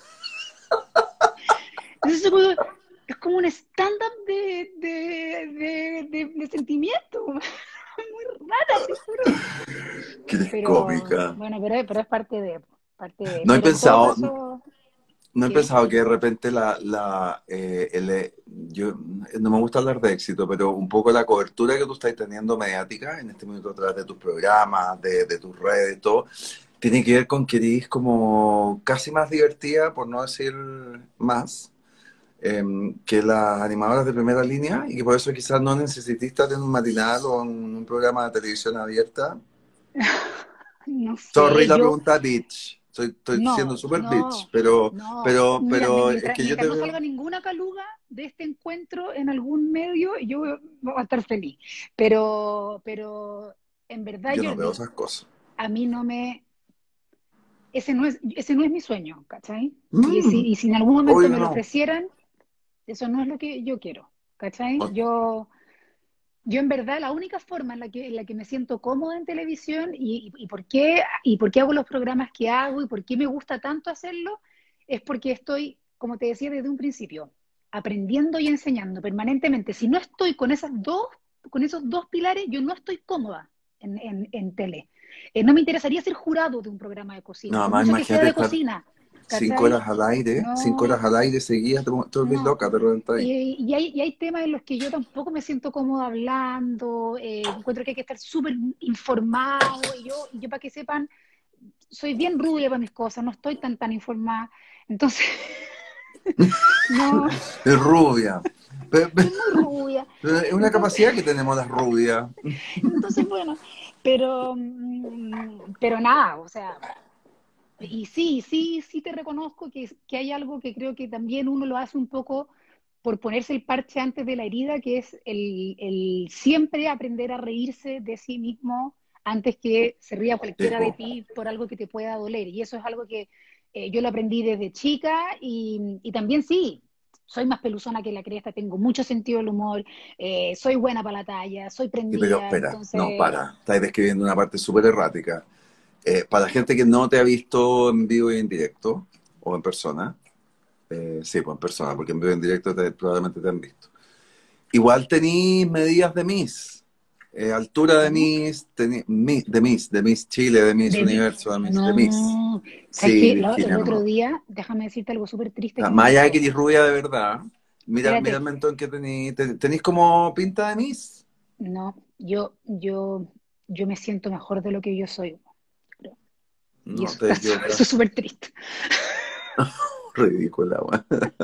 entonces es como, es como un stand-up de, de, de, de, de sentimiento. Muy rara, te juro. Que eres Pero cómica. bueno, pero, pero es parte de, parte de. No he Pero en todo pensado, caso, no he ¿qué? pensado que de repente la, la eh, el, eh, yo no me gusta hablar de éxito, pero un poco la cobertura que tú estás teniendo mediática en este momento a través de tus programas, de, de tus redes, todo, tiene que ver con que eres como casi más divertida, por no decir más, eh, que las animadoras de primera línea y que por eso quizás no necesites estar en un matinal o en un programa de televisión abierta. No Sorry sé, la yo, pregunta, bitch. Soy, estoy siendo no, súper bitch, no, pero, no. pero, Mira, me- pero es mientras, que yo te mientras no veo. salga ninguna caluga de este encuentro en algún medio, yo voy a estar feliz. Pero, pero en verdad, Yo no veo Jordi, esas cosas. a mí no me, ese no es, ese no es mi sueño, ¿cachai? Y si, Mm, y si en algún momento obvio me lo no. ofrecieran, eso no es lo que yo quiero, ¿cachai? O- Yo, yo en verdad la única forma en la que, en la que me siento cómoda en televisión y, y, y por qué, y por qué hago los programas que hago y por qué me gusta tanto hacerlo, es porque estoy, como te decía desde un principio, aprendiendo y enseñando permanentemente. Si no estoy con esas dos, con esos dos pilares, yo no estoy cómoda. en, en, en tele. Eh, no me interesaría ser jurado de un programa de cocina, No, por más mucho que sea imagínate de estar cocina, cinco ¿cachai? horas al aire, cinco No, horas al aire seguidas, te, te volvís no. loca, te reventáis. Y, y hay, y hay temas en los que yo tampoco me siento cómoda hablando, eh, encuentro que hay que estar súper informado, y yo, y yo para que sepan, soy bien rubia para mis cosas, no estoy tan tan informada, entonces, no, Es rubia. Pe- pe- soy muy rubia, pero es una entonces, capacidad que tenemos las rubias. entonces bueno, pero, mm, pero nada, o sea, y sí, sí, sí te reconozco que, que hay algo que creo que también uno lo hace un poco por ponerse el parche antes de la herida, que es el, el siempre aprender a reírse de sí mismo antes que se ría Sí, cualquiera de po. ti por algo que te pueda doler. Y eso es algo que eh, yo lo aprendí desde chica y, y también sí, soy más peluzona que la cresta, tengo mucho sentido del humor, eh, soy buena para la talla, soy Sí, pero prendida, espera, no, entonces, para. Estás describiendo una parte súper errática. Eh, para la gente que no te ha visto en vivo y en directo, o en persona, eh, sí, pues en persona, porque en vivo y en directo te- probablemente te han visto. Igual tení medidas de Miss, eh, altura de ¿cómo? Miss, tení, mi- de Miss, de Miss Chile, de Miss De, Universo, de Miss, de Miss. no, ¿sabes Sí, qué? La- el Virginia, otro no. día, déjame decirte algo súper O triste sea, que me más allá de que pasó. eres rubia de verdad, mira, mira Espérate, el mentón que tení, te- tenís como pinta de Miss. no, yo, yo, yo me siento mejor de lo que yo soy, creo. Y No, eso, te eso equivocas. es súper triste. Ridícula, weón.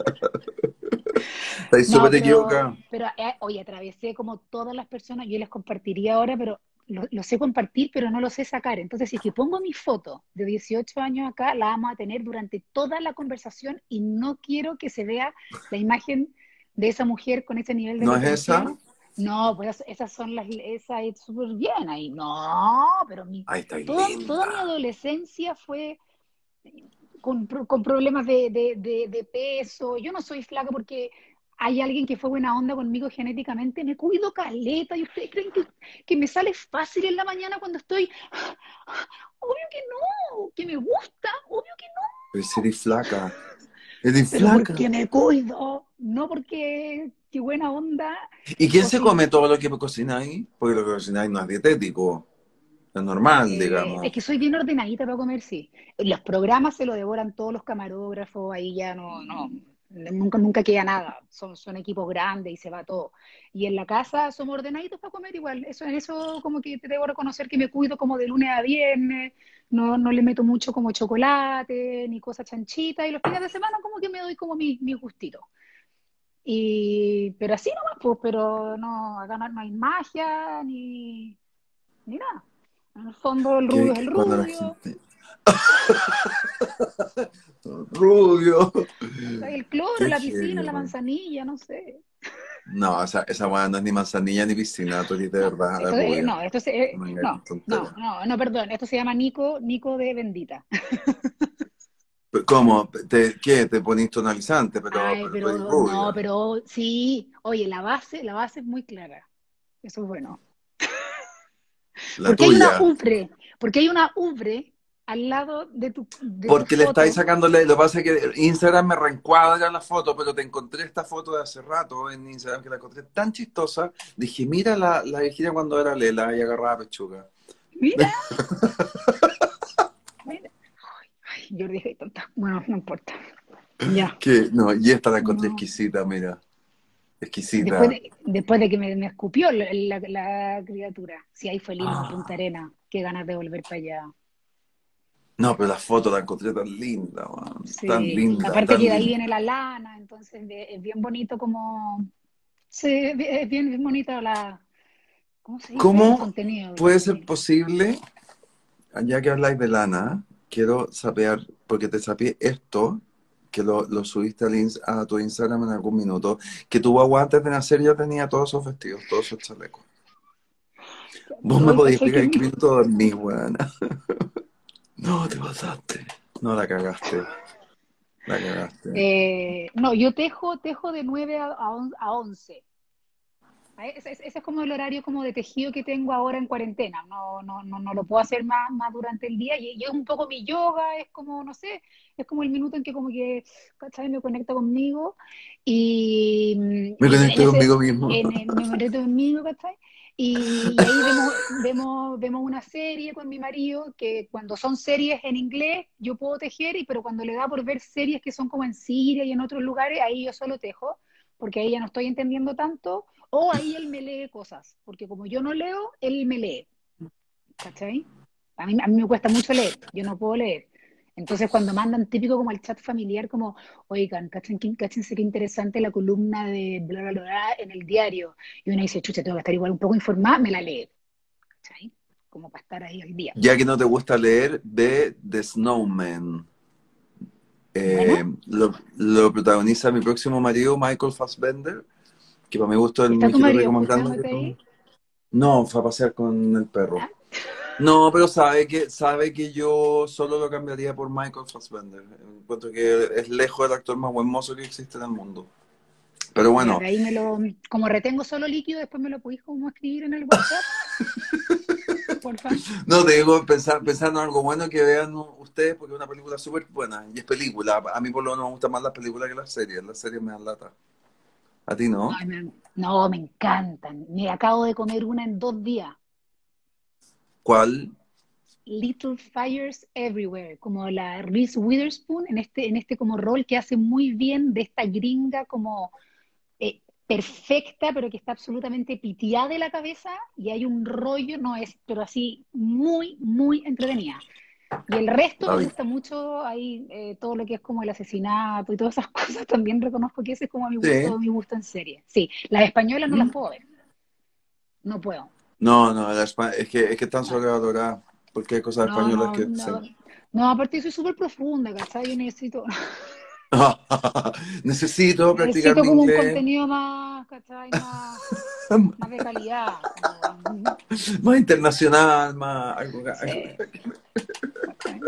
Estáis No, súper pero, equivocada. pero eh, oye, atravesé como todas las personas, yo les compartiría ahora, pero lo, lo sé compartir, pero no lo sé sacar. Entonces, si es que pongo mi foto de dieciocho años acá, la vamos a tener durante toda la conversación y no quiero que se vea la imagen de esa mujer con ese nivel de ¿No es esa? retención. No, pues esas son las, esa es súper bien ahí. No, pero mi, Ahí estáis toda, toda mi linda. adolescencia fue con, con problemas de, de, de, de peso. Yo no soy flaca porque hay alguien que fue buena onda conmigo genéticamente. Me cuido caleta y ustedes creen que, que me sale fácil en la mañana cuando estoy. Obvio que no, que me gusta, obvio que no, Pero si eres flaca. Eres pero flaca. porque me cuido, no porque qué buena onda. ¿Y quién O se si come todo lo que cocináis? Porque lo que cocináis no es dietético. Es normal, Eh, es digamos. que soy bien ordenadita para comer, sí. Los programas se lo devoran todos los camarógrafos, ahí ya no, no, nunca, nunca queda nada. Son, son equipos grandes y se va todo. Y en la casa somos ordenaditos para comer igual. Eso, en eso como que te debo reconocer que me cuido como de lunes a viernes, no, no le meto mucho como chocolate, ni cosas chanchitas, y los fines de semana como que me doy como mis mi gustitos. Y, pero así nomás, pues, pero no, acá no, no hay magia, ni, ni nada. En el fondo el Que, rubio es el que cuando la rubio, gente... Rubio. hay el cloro, Qué la heavy, piscina, la weón. manzanilla, no sé. No, esa, esa weá no es ni manzanilla ni piscina, tú eres de No, verdad la esto, eh, rubia. no, esto se, No eh, me vengas con no, no, tonteras. no, no, perdón, esto se llama Nico, Nico de Bendita. Pero, ¿cómo? ¿Te, ¿Qué? ¿Te ponís tonalizante? Pero, Ay, pero tú eres pero no, rubia. pero sí, oye, la base, la base es muy clara. Eso es bueno. La Porque hay una tuya. ubre, porque hay una ubre al lado de tu, de tu Porque le estáis foto. sacándole, lo que pasa es que Instagram me reencuadra la foto, pero te encontré esta foto de hace rato en Instagram que la encontré tan chistosa. Dije, mira la, la Virginia cuando era Lela y agarraba pechuga. Mira, mira. Ay, Jordi, qué tonta. Bueno, no importa. Ya. Que no, y esta la encontré No. exquisita, mira. Después Exquisita. de, después de que me, me escupió la, la- la criatura. Sí, ahí fue lindo en Punta Ah, Arena. Qué ganas de volver para allá. no, pero la foto la encontré tan linda, man. Tan Sí. linda, Aparte tan que de ahí linda. viene la lana, entonces de- es bien bonito como... Sí, es bien, es bien bien bonita la... ¿Cómo se dice? El ¿Cómo contenido, el puede ser contenido. posible, ya que habláis de lana, quiero saber, porque te sapié esto, que lo, lo subiste al ins- a tu Instagram en algún minuto, que tu guagua antes de nacer ya tenía todos esos vestidos, todos esos chalecos. Vos me Hoy podías caché que explicar en qué mi- minuto dormís, weón. No, te pasaste. No, la cagaste. La cagaste. eh, no, yo tejo, tejo de nueve a, a on- a once. Ah, Ese, ese- ese es como el horario como de tejido que tengo ahora en cuarentena. No, no, no, no lo puedo hacer más, más durante el día. Y, y es un poco mi yoga, es como, no sé, es como el minuto en que como que, ¿cachai? Me conecta conmigo. Y, Me y en, en conecté ese, conmigo mismo. en, en- me conecto conmigo, ¿cachai? Y, y ahí vemos, ve- vemos, vemos una serie con mi marido, que cuando son series en inglés yo puedo tejer, y, pero cuando le da por ver series que son como en Siria y en otros lugares, ahí yo solo tejo, porque ahí ya no estoy entendiendo tanto, o ahí él me lee cosas, porque como yo no leo, él me lee, ¿cachai? A mí, a mí me cuesta mucho leer, yo no puedo leer. Entonces cuando mandan típico como el chat familiar, como, oigan, cachen, qué- cáchense qué interesante la columna de bla, bla, bla, bla en el diario, y uno dice, chucha, tengo que estar igual un poco informada, me la lee, ¿cachai? Como para estar ahí al día. Ya que no te gusta leer, ve The Snowman. Eh, Buena, lo, lo protagoniza mi próximo marido, Michael Fassbender, que para mi gusto es el ¿está tu mijito marido recomendando que escuchándote todo. ahí? No, fue a pasear con el perro. ¿Ah? No, pero sabe que, sabe que yo solo lo cambiaría por Michael Fassbender. Encuentro que es lejos el actor más buen mozo que existe en el mundo. Pero Ya, bueno, de ahí me lo, como retengo solo líquido, después me lo podéis como escribir en el WhatsApp, porfa. no te digo pensar, pensando en algo bueno que vean ustedes, porque es una película súper buena. Y es película. A mí por lo menos me gustan más las películas que las series. Las series me dan lata. ¿A ti no? Ay, me- no, me encantan. Me acabo de comer una en dos días. ¿Cuál? Little Fires Everywhere, como la Reese Witherspoon en este, en este como rol que hace muy bien de esta gringa como eh, perfecta, pero que está absolutamente pitiada de la cabeza, y hay un rollo, no es, pero así muy, muy entretenida. Y el resto La me vi. gusta mucho, ahí eh, todo lo que es como el asesinato y todas esas cosas, también reconozco que ese es como mi Sí. gusto, mi gusto en serie. Sí, las españolas no las ¿Mm? puedo ver, no puedo. No, no, la espa- es que, es que están No, sobrevaloradas. Porque hay cosas no, españolas no, que sí. no, no, aparte yo soy súper profunda, ¿cachai? Yo necesito, Necesito practicar necesito mi como un inglés contenido más, ¿cachai? Más, más de calidad. Como, más internacional, más algo, algo- sí, ¿cachai?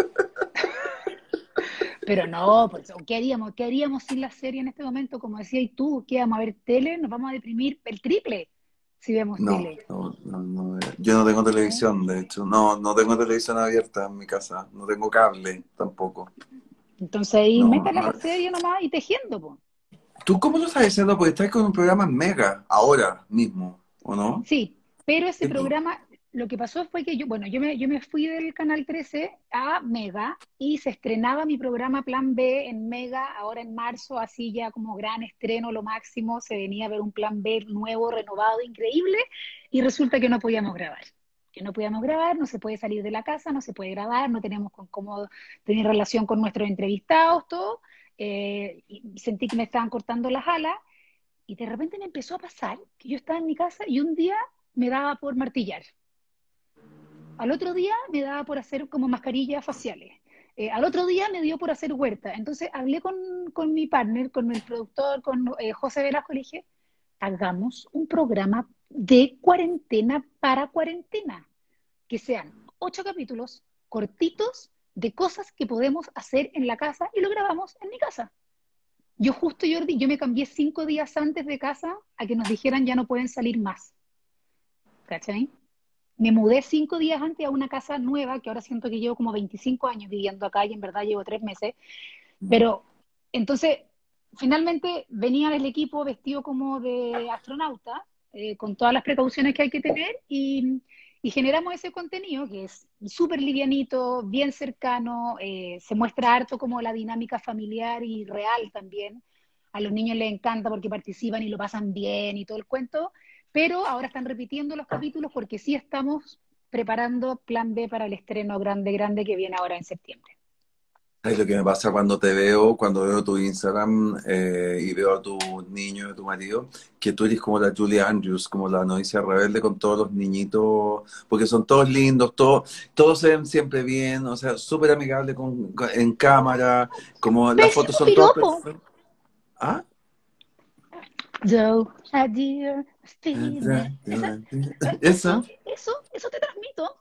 Pero no, pues, ¿qué haríamos? ¿Qué haríamos sin la serie en este momento? Como decías tú, ¿qué vamos a ver tele? Nos vamos a deprimir el triple si vemos No, tele. no, no, no, eh, yo no tengo ¿Cachai? televisión, de hecho. No, no tengo televisión abierta en mi casa. No tengo cable tampoco. Entonces ahí No, métale a no. la serie nomás y tejiendo, pues. ¿Tú cómo lo estás diciendo? Porque estás con un programa en Mega ahora mismo, ¿o no? Sí, pero ese ¿Qué tú? programa, lo que pasó fue que yo, bueno, yo me, yo me fui del Canal trece a Mega, y se estrenaba mi programa Plan B en Mega ahora en marzo, así ya como gran estreno, lo máximo, se venía a ver un Plan B nuevo, renovado, increíble, y resulta que no podíamos grabar. Que no podíamos grabar, no se puede salir de la casa, no se puede grabar, no tenemos con cómo tener relación con nuestros entrevistados, todo. Eh, y sentí que me estaban cortando las alas, y de repente me empezó a pasar que yo estaba en mi casa y un día me daba por martillar. Al otro día me daba por hacer como mascarillas faciales. Eh, al otro día me dio por hacer huerta. Entonces hablé con, con mi partner, con el productor, con eh, José Velasco, y le dije, hagamos un programa de cuarentena para cuarentena, que sean ocho capítulos cortitos de cosas que podemos hacer en la casa, y lo grabamos en mi casa. Yo justo, Jordi, yo me cambié cinco días antes de casa a que nos dijeran ya no pueden salir más, ¿cachai? Me mudé cinco días antes a una casa nueva, que ahora siento que llevo como veinticinco años viviendo acá, y en verdad llevo tres meses, pero entonces finalmente venía el equipo vestido como de astronauta, eh, con todas las precauciones que hay que tener, y, y generamos ese contenido que es súper livianito, bien cercano, eh, se muestra harto como la dinámica familiar y real también. A los niños les encanta porque participan y lo pasan bien y todo el cuento, pero ahora están repitiendo los capítulos porque sí estamos preparando plan B para el estreno grande, grande que viene ahora en septiembre. Es lo que me pasa cuando te veo, cuando veo tu Instagram eh, y veo a tu niño, a tu marido, que tú eres como la Julie Andrews, como la novicia rebelde con todos los niñitos, porque son todos lindos, todos, todos se ven siempre bien, o sea, súper amigable con, con- en cámara, como las fotos Pésimo son todas piropo. perfectas. ¿Ah? Joe, a dear feeling. Esa, eh, eso, ¿Esa? eso, eso te transmito.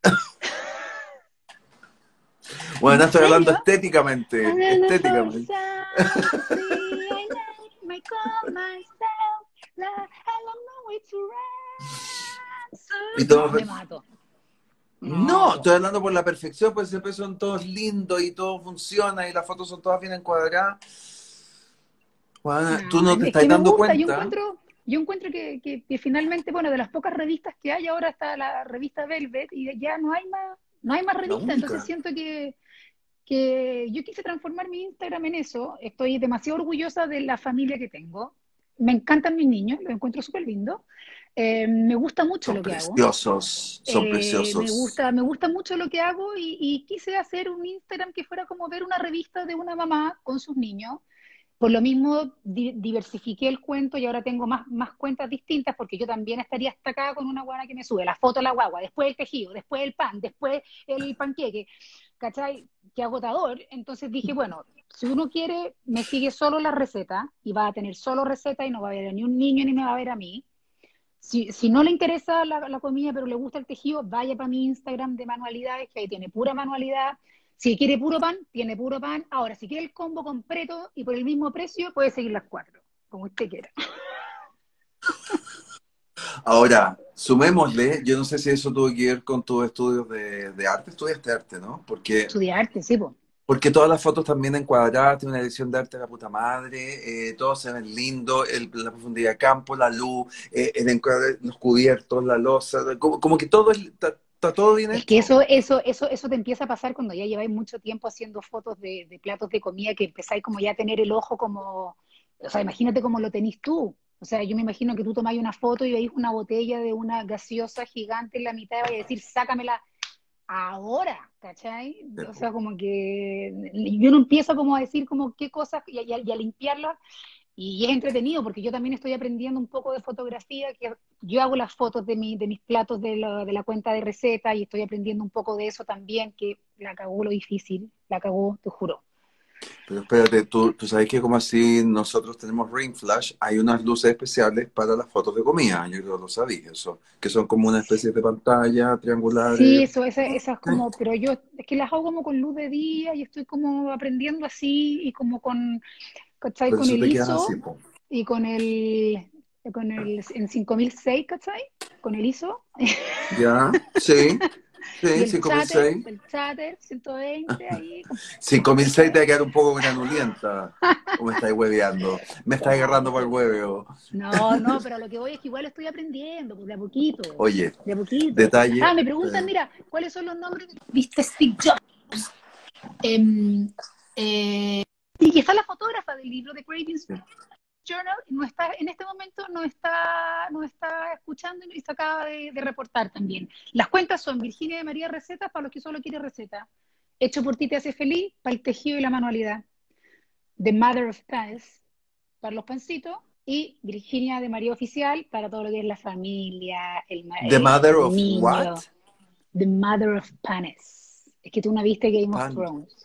Bueno, ¿En estoy hablando serio? estéticamente, For estéticamente. softly, I may call myself. La, I don't know it's Y ransom. todo, No, me mato. no, No, po. estoy hablando por la perfección, pues siempre son todos lindos y todo funciona y las fotos son todas bien encuadradas. Bueno, tú No, no te es estás que me dando gusta. Yo cuenta. encuentro. yo encuentro que, que, que finalmente, bueno, de las pocas revistas que hay, ahora está la revista Velvet y ya no hay más, no hay más La revistas, entonces única. siento que, que yo quise transformar mi Instagram en eso, estoy demasiado orgullosa de la familia que tengo, me encantan mis niños, los encuentro súper lindos, eh, me gusta mucho Son lo que hago, preciosos, son eh, me preciosos. gusta, me gusta mucho lo que hago y, y quise hacer un Instagram que fuera como ver una revista de una mamá con sus niños. Por lo mismo, di- diversifiqué el cuento y ahora tengo más, más cuentas distintas porque yo también estaría estacada con una guagua que me sube la foto de la guagua, después el tejido, después el pan, después el panqueque, ¿cachai? Qué agotador. Entonces dije, bueno, si uno quiere, me sigue solo la receta y va a tener solo receta y no va a ver a ni un niño ni me va a ver a mí. Si, si no le interesa la, la comida, pero le gusta el tejido, vaya para mi Instagram de manualidades, que ahí tiene pura manualidad. Si quiere puro pan, tiene puro pan. Ahora, si quiere el combo completo y por el mismo precio, puede seguir las cuatro, como usted quiera. Ahora, sumémosle, yo no sé si eso tuvo que ver con tus estudios de, de arte, estudiaste arte, ¿no? Porque, Estudiar arte, sí, pues. porque todas las fotos también encuadradas, tiene una edición de arte de la puta madre, eh, todos se ven lindos, el- la profundidad de campo, la luz, eh, el encuadre, los cubiertos, la losa, como, como que todo es- está, está todo bien Es que hecho. eso, eso, eso, eso te empieza a pasar cuando ya lleváis mucho tiempo haciendo fotos de, de platos de comida que empezáis como ya a tener el ojo como, o sea, imagínate cómo lo tenés tú. O sea, yo me imagino que tú tomáis una foto y veis una botella de una gaseosa gigante en la mitad y vais a decir, sácamela ahora, ¿cachai? Sí, O po. sea, como que yo no empiezo como a decir como qué cosas y a, y a- y a limpiarlas y es entretenido porque yo también estoy aprendiendo un poco de fotografía, que yo hago las fotos de, mi, de mis platos de la, de la cuenta de receta y estoy aprendiendo un poco de eso también, que la cagó lo difícil, la cagó, te juro. Pero espérate, tú, tú sabes que como así nosotros tenemos Ring Flash, hay unas luces especiales para las fotos de comida, yo creo que lo sabías eso, que son como una especie de pantalla Sí, triangulares. eso, esa, esas ¿Sí? como, pero yo es que las hago como con luz de día y estoy como aprendiendo así y como con, ¿cachai? Por Con eso el te quedan así, ISO po. y con el, con el, en cinco mil seis, ¿cachai? Con el ISO. ¿Ya? Sí, Y sí, el cinco mil chatter, seis. el chatter, ciento veinte ahí, cinco mil seis te va ¿cachai? a quedar un poco granulenta. ¿O me estáis hueveando? Me estáis agarrando para el No, hueveo. no, no, pero lo que voy es que igual estoy aprendiendo, pues de a poquito, Oye, de a poquito. Ah, detalle. me preguntan, eh, mira, ¿cuáles son los nombres? ¿Viste Steve Jobs? Eh, eh, y que está la fotógrafa del libro de Cravings Journal, no está, en este momento no está, no está escuchando y se acaba de, de reportar también. Las cuentas son Virginia de María Recetas para los que solo quieren receta. Hecho por ti te hace feliz para el tejido y la manualidad. The Mother of Panes para los pancitos y Virginia de María Oficial para todo lo que es la familia, el, The eh, mother el of niño. what? The Mother of Panes. Es que tú no viste Game of Pan. Thrones.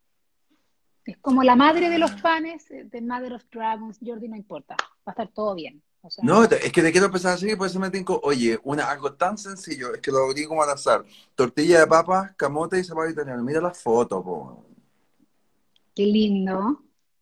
Es como la madre de los panes, eh, The Mother of Dragons, Jordi, no importa, va a estar todo bien. O sea, No, te- es que te quiero empezar así, por eso me tengo, oye, una, algo tan sencillo, es que lo abrí como al azar. Tortilla de papas, camote y zapallo italiano. Mira la foto, po. qué lindo,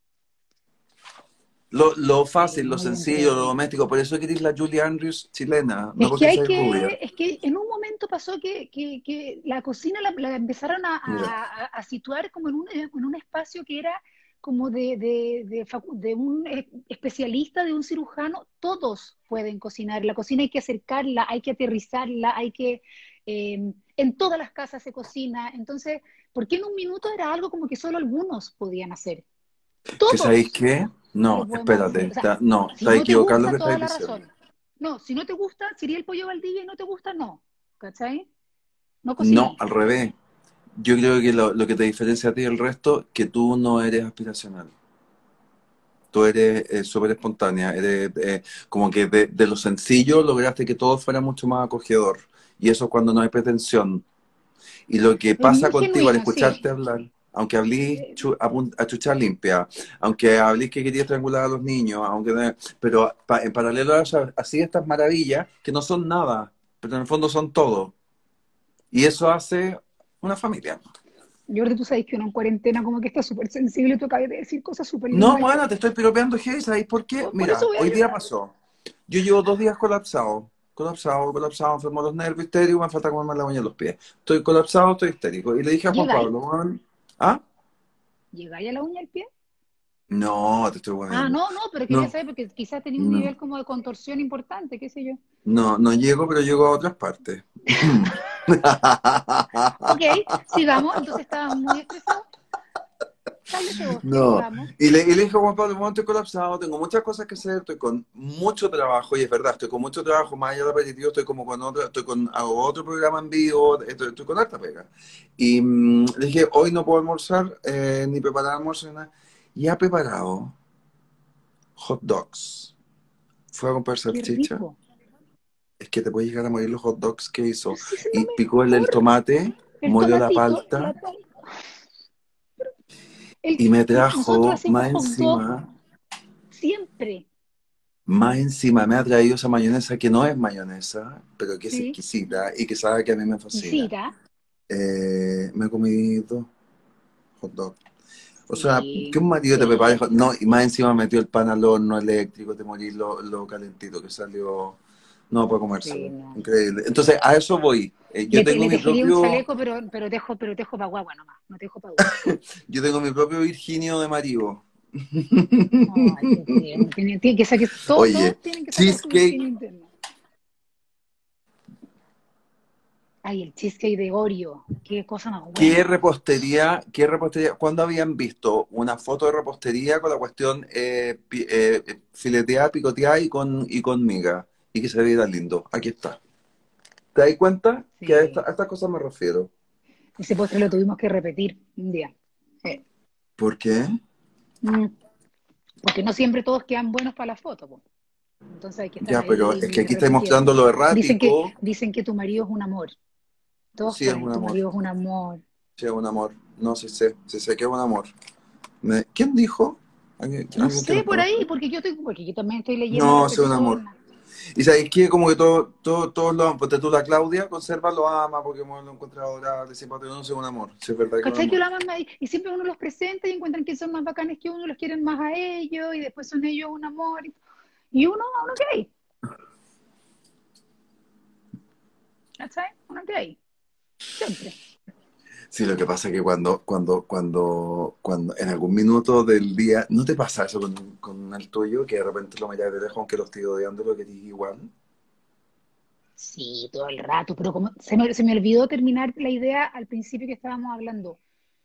Lo, lo sí, fácil, lo muy sencillo, lo entretenido. doméstico. Por eso querés la Julie Andrews chilena, no Es que porque hay seas rubia. que, es que en un momento pasó que, que, que la cocina la, la empezaron a, Mira, a, a situar como en un, en un espacio que era como de, de, de, facu- de un eh, especialista, de un cirujano, todos pueden cocinar. La cocina hay que acercarla, hay que aterrizarla, hay que... eh, en todas las casas se cocina. Entonces, ¿por qué en un minuto era algo como que solo algunos podían hacer? ¿que sabéis Todos qué? lo No, podemos espérate, hacer. O sea, está, no, si estás no te equivocado en lo gusta, que toda estáis la diciendo. razón. No, si no te gusta, sería el pollo Valdivia y no te gusta, no. ¿Cachai? No No, cociní. al revés. Yo creo que lo, lo que te diferencia a ti del resto, que tú no eres aspiracional. Tú eres eh, súper espontánea, eres eh, como que de, de lo sencillo lograste que todo fuera mucho más acogedor. Y eso es cuando no hay pretensión. Y lo que Es pasa muy contigo al genuino, sí. escucharte hablar, aunque hablís Eh, chu- a, pun- a chucha limpia, aunque hablís que querías triangular a los niños, aunque no- pero pa- en paralelo a eso, así estas maravillas que no son nada, pero en el fondo son todo. Y eso hace una familia. Jordi, tú sabes que uno en cuarentena como que está súper sensible y tú acabas de decir cosas súper No, lindas. bueno, te estoy piropeando, Hey, ¿sabes por qué? Por, por eso Mira, voy a hoy día llorar. pasó. Yo llevo dos días colapsado, colapsado, colapsado, enfermo de los nervios, histérico, me falta comerme la uña de los pies. Estoy colapsado, estoy histérico. Y le dije a Juan ¿Llegáis? Pablo, "Juan, ¿ah? ¿Llegáis a la uña del pie? No, te estoy Ah, poniendo. no, no, pero quería No, saber porque quizás tenía un no. nivel como de contorsión importante, qué sé yo. No, no llego, pero llego a otras partes. Ok, sigamos. Entonces estabas muy estresado. Sal de ese bosque, No. sigamos. Y le, y le dije a Juan Pablo, bueno, estoy colapsado, tengo muchas cosas que hacer, estoy con mucho trabajo, y es verdad, estoy con mucho trabajo, más allá del aperitivo, estoy como con otro, estoy con, hago otro programa en vivo, estoy, estoy con harta pega. Y mm, le dije, hoy no puedo almorzar, eh, ni preparar almuerzo, ni nada. Y ha preparado hot dogs. Fue a comprar Qué salchicha. rico. Es que te puedes llegar a morir los hot dogs que Pero hizo. si es lo Y picó el, el mejor. tomate, El molió la tomatito, la palta, tal. El, y me nosotros trajo hacemos más hot dog encima. siempre. Más encima me ha traído esa mayonesa que no es mayonesa, pero que es Sí. exquisita y que sabe que a mí me fascina. Visita. Eh, me he comido hot dog. O sea, que Sí, un marido te prepare hot- sí. no, y más encima metió el pan al horno eléctrico, te morís lo, lo calentito que salió. No puedo Sí, comérselo. no. Increíble. Entonces, a eso voy. Eh, yo Le, te- tengo le mi tejería un propio, chaleco, pero, pero tejo, pero tejo para guagua nomás, no tejo para adulto. yo tengo mi propio Virginio de marido. Ay, qué tierno. Tiene, tiene que sacar, todo- Oye, todos tienen que sacar su cheesecake. Virginia interna. Ay, el cheesecake de Oreo, qué cosa más ¿Qué buena. repostería, qué repostería, cuándo habían visto una foto de repostería con la cuestión eh, pi- eh, eh, fileteada, picoteada y con, y con miga? Y que se viera lindo. Aquí está. ¿Te das cuenta? Que a, esta- Sí, a estas cosas me refiero. ese postre lo tuvimos que repetir un día. Sí. ¿Por qué? Mm, porque no siempre todos quedan buenos para la foto, po. Entonces hay que estar Ya, pero es ahí que aquí estáis mostrando repitiendo. lo Dicen que, errático. dicen que tu marido es un amor. Todos Sí, es ponen, un tu amor. marido es un amor. Sí, es un amor. No, sí sé. Sí sé que es un amor. Me- ¿Quién dijo? ¿Alguien, No alguien que sé nos por ahí, conoce? porque yo estoy, porque yo también estoy leyendo a No, las sí, es un amor. personas. Y sabéis que como que todo, todo, todos lo aman, porque tú la Claudia conserva, lo ama, porque hemos lo encuentra adorable, simpático, no sé, un amor, sí es verdad que es un ¿Cachai que amor. lo aman más? Y siempre uno los presenta y encuentran que son más bacanes que uno, los quieren más a ellos y después son ellos un amor. Y uno, uno gay, ¿cachai? Uno gay, siempre. Sí, lo que pasa es que cuando, cuando, cuando, cuando en algún minuto del día, ¿no te pasa eso con, con el tuyo, que de repente lo miras de lejos, aunque lo estoy odiando, lo que te igual? Sí, todo el rato, pero como se me, se me olvidó terminar la idea al principio que estábamos hablando.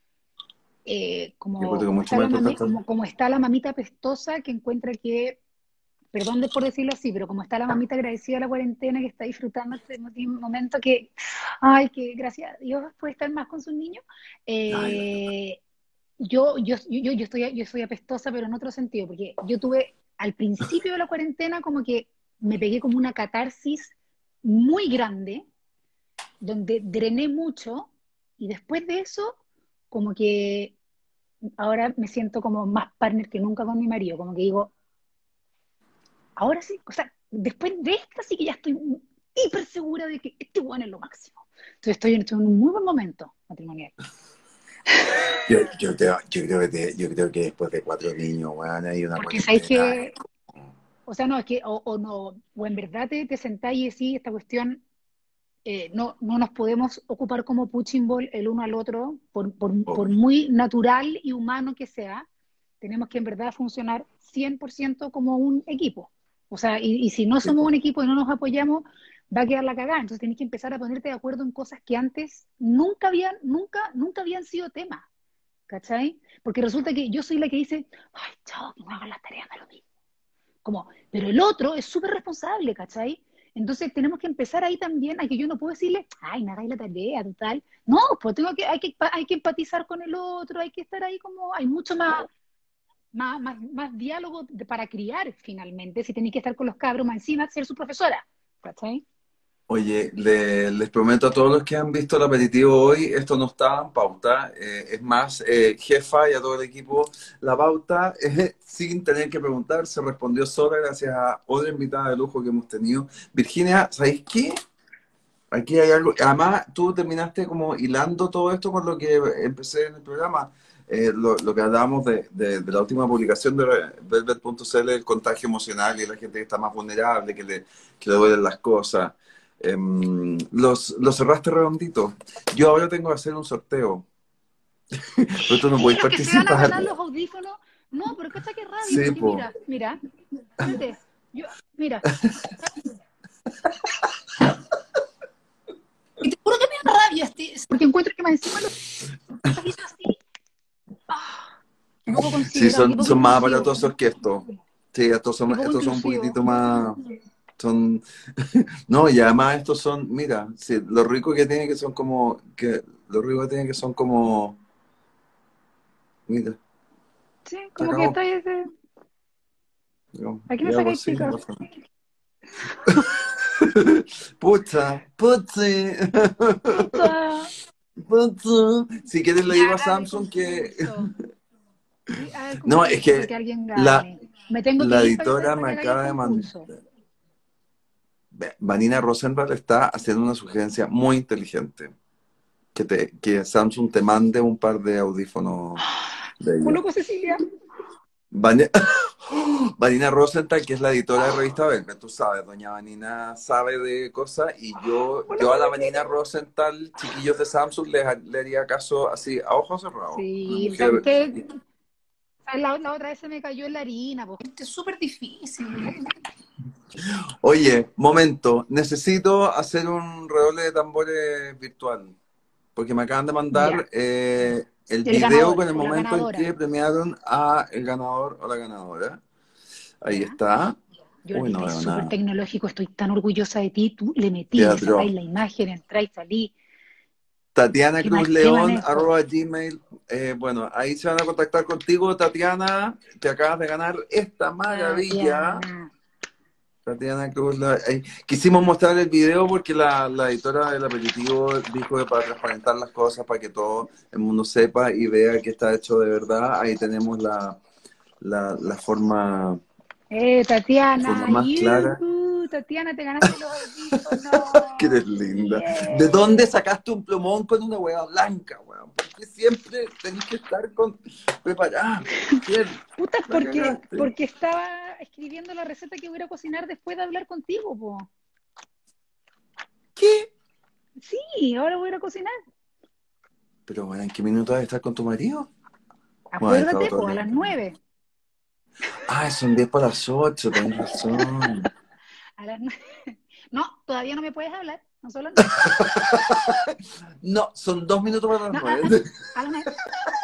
Eh, Yo como, creo que como mucho está más la mami, importante. como, como está la mamita pestosa que encuentra que, perdón de- por decirlo así, pero como está la mamita agradecida de la cuarentena que está disfrutando este momento que, ay, que gracias a Dios puede estar más con sus niños, Ay, la verdad. eh, yo, yo, yo, yo estoy, yo soy apestosa, pero en otro sentido, porque yo tuve al principio de la cuarentena como que me pegué como una catarsis muy grande, donde drené mucho, y después de eso, como que ahora me siento como más partner que nunca con mi marido, como que digo, ahora sí, o sea, después de esta sí que ya estoy hiper segura de que este bueno es lo máximo. Entonces estoy, estoy en un muy buen momento matrimonial. Yo, yo, creo, yo, creo que te- yo creo que después de cuatro niños, bueno, hay una Porque sabéis cuarentena. que, o sea, no, es que, o, o no, o en verdad te, te sentáis y decís, esta cuestión, eh, no, no nos podemos ocupar como punching ball el uno al otro, por, por, por Obvio. muy natural y humano que sea, tenemos que en verdad funcionar cien por ciento como un equipo. O sea, y, y si no Sí, somos po. un equipo y no nos apoyamos, va a quedar la cagada. Entonces tenés que empezar a ponerte de acuerdo en cosas que antes nunca habían, nunca, nunca habían sido tema. ¿Cachai? Porque resulta que yo soy la que dice, ay, chao, que no hagan las tareas, da lo mismo. Como, pero el otro es súper responsable, ¿cachai? Entonces tenemos que empezar ahí también, a que yo no puedo decirle, ay, no hagáis la tarea, total. No, pues tengo que, hay que, hay que empatizar con el otro, hay que estar ahí como, hay mucho más, más, más, más diálogo de- para criar finalmente, si tenéis que estar con los cabros, más encima ser su profesora, ¿cachai? Oye, le- les prometo a todos los que han visto el aperitivo hoy, esto no estaba en pauta. Eh, es más, eh, jefa y a todo el equipo, la pauta, eh, sin tener que preguntar, se respondió sola gracias a otra invitada de lujo que hemos tenido. Virginia, ¿sabéis qué? Aquí hay algo. Además, tú terminaste como hilando todo esto con lo que empecé en el programa. Eh, lo, lo que hablábamos de, de- de la última publicación de Velvet punto c l, el contagio emocional y la gente que está más vulnerable, que le, que le duelen las cosas. Em, los, los cerraste redondito. Yo ahora tengo que hacer un sorteo, pero tú no Sí, podéis los que se van a participar. ganar los audífonos, No, pero cacha que rabia, Sí, porque po. mira, mira, fíjate, yo, mira, y te juro que me da rabia, este, porque encuentro que más encima los mensajitos así, ah, qué poco Sí, considerado, qué son, poco son más inclusivo, aparatosos que estos. Sí, estos qué son, poco estos son un inclusivo. poquitito más. Son. No, y además estos son, mira, sí, lo rico que tienen que son como. Que, lo rico que tienen que son como. Mira, Sí, se como que acabó. está ese, Digamos, ¿a qué me y algo sacáis así, no pica? pasa nada. Pucha, putzi. Puta, Putzi. Si quieres le ya, digo a haga el Samsung que. concurso, sí, haga el No, es concurso para que que alguien la, gane. Me tengo que la ir para que, editora para me que hagáis el acaba de mandar. concurso. Vanina Rosenthal está haciendo una sugerencia muy inteligente. Que, te, que Samsung te mande un par de audífonos de ella. Coloco Cecilia. Vani- Vanina Rosenthal, que es la editora de Revista Belga, tú sabes, doña Vanina sabe de cosas y yo, yo a la Vanina Rosenthal, chiquillos de Samsung, les, le haría caso así, a ojos cerrados. Una Sí, o sea, mujer. usted, la, la otra vez se me cayó en la harina, pues. Esto es súper difícil. Oye, momento, necesito hacer un redoble de tambores virtual, porque me acaban de Ya, mandar eh, el el video ganador con el o la momento en ganadora. que premiaron a el ganador o la ganadora. Ahí Ya. está. Uy, Jordi, no estáis veo súper nada. tecnológico, estoy tan orgullosa de ti. Tú le metí, le Teatro. sacáis la imagen, entráis, salí. Tatiana Qué, Cruz man- qué León, manejo. arroba Gmail. Eh, bueno, ahí se van a contactar contigo, Tatiana. Te acabas de ganar esta maravilla. Tatiana. Tatiana Cruz León. Eh, quisimos mostrar el video porque la, la editora del aperitivo dijo que para transparentar las cosas, para que todo el mundo sepa y vea que está hecho de verdad, ahí tenemos la, la, la forma, Eh, la forma Tatiana, más clara. yujú, Tatiana, te ganaste los audífonos. Que eres linda. ¿De dónde Yeah. sacaste un plumón con una hueá blanca, weón? Porque siempre tenés que estar con preparada. Fiel. Puta, La porque, cagaste. porque estaba escribiendo la receta que voy a cocinar después de hablar contigo, po. ¿Qué? Sí, ahora voy a ir a cocinar. Pero bueno, ¿en qué minuto vas a estar con tu marido? Bueno, ahí estaba Acuérdate, todo el pues a día las con tu marido. nueve. Ah, son diez para las ocho, tenés razón. A las nueve. No, todavía no me puedes hablar, no son las nueve. No, son dos minutos para las No, a, nueve. a- a las nueve.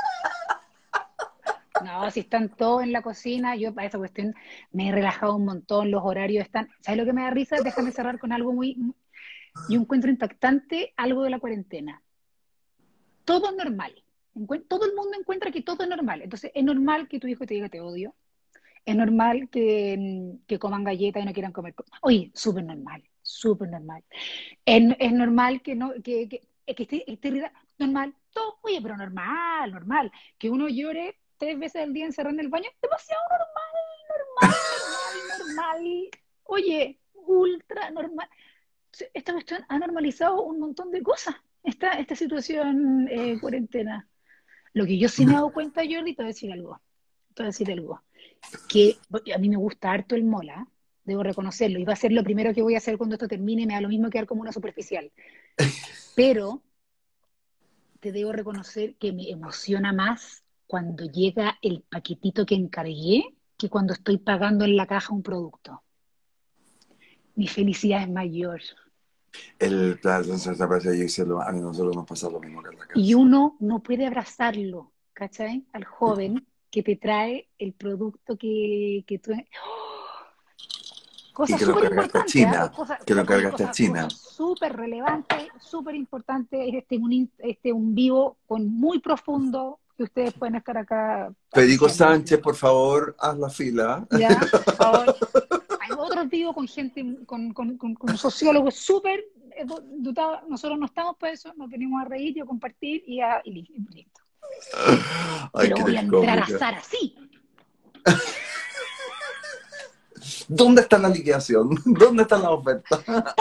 No, si están todos en la cocina, yo para esa cuestión me he relajado un montón, los horarios están. ¿Sabes lo que me da risa? Déjame cerrar con algo muy. Yo encuentro impactante algo de la cuarentena. Todo es normal. Encuent- Todo el mundo encuentra que todo es normal. Entonces, es normal que tu hijo te diga te odio. Es normal que, mm, que coman galletas y no quieran comer. co- Oye, súper normal, súper normal. Es, es normal que no, que, que, que esté, esté irrita- normal, todo, oye, pero normal, normal. Que uno llore tres veces al día encerrado en el baño, demasiado normal, normal, normal, normal. Oye, ultra normal. Esta cuestión ha normalizado un montón de cosas, esta, esta situación eh, cuarentena. Lo que yo sí me he dado cuenta, Jordi, te voy a decir algo, te voy a decir algo, que a mí me gusta harto el mola, debo reconocerlo, y va a ser lo primero que voy a hacer cuando esto termine, me da lo mismo quedar como una superficial, pero te debo reconocer que me emociona más cuando llega el paquetito que encargué que cuando estoy pagando en la caja un producto. Mi felicidad es mayor. El plan se aparece y dice, a mí nosotros nos pasa lo mismo que en la Y casa. uno no puede abrazarlo, ¿cachai? Al joven que te trae el producto que, que tú... ¡Oh! Y Cosa que lo súper cargaste a importante, ¿ah? China. Cosa, Que lo oye, cargaste a cosa, China. cosa súper relevante, súper importante. Este un, este un vivo con muy profundo que ustedes pueden estar acá Federico apreciando. Sánchez, por favor, haz la fila. ¿Ya? Por favor. Hay otros vivos con gente, con, con, con, con sociólogos súper eh, dotados. Nosotros no estamos para eso, nos venimos a reír y a compartir y, a, y listo. Ay, Pero que voy a eres entrar a cómica. Sara, sí. ¿Dónde está la liquidación? ¿Dónde está la oferta?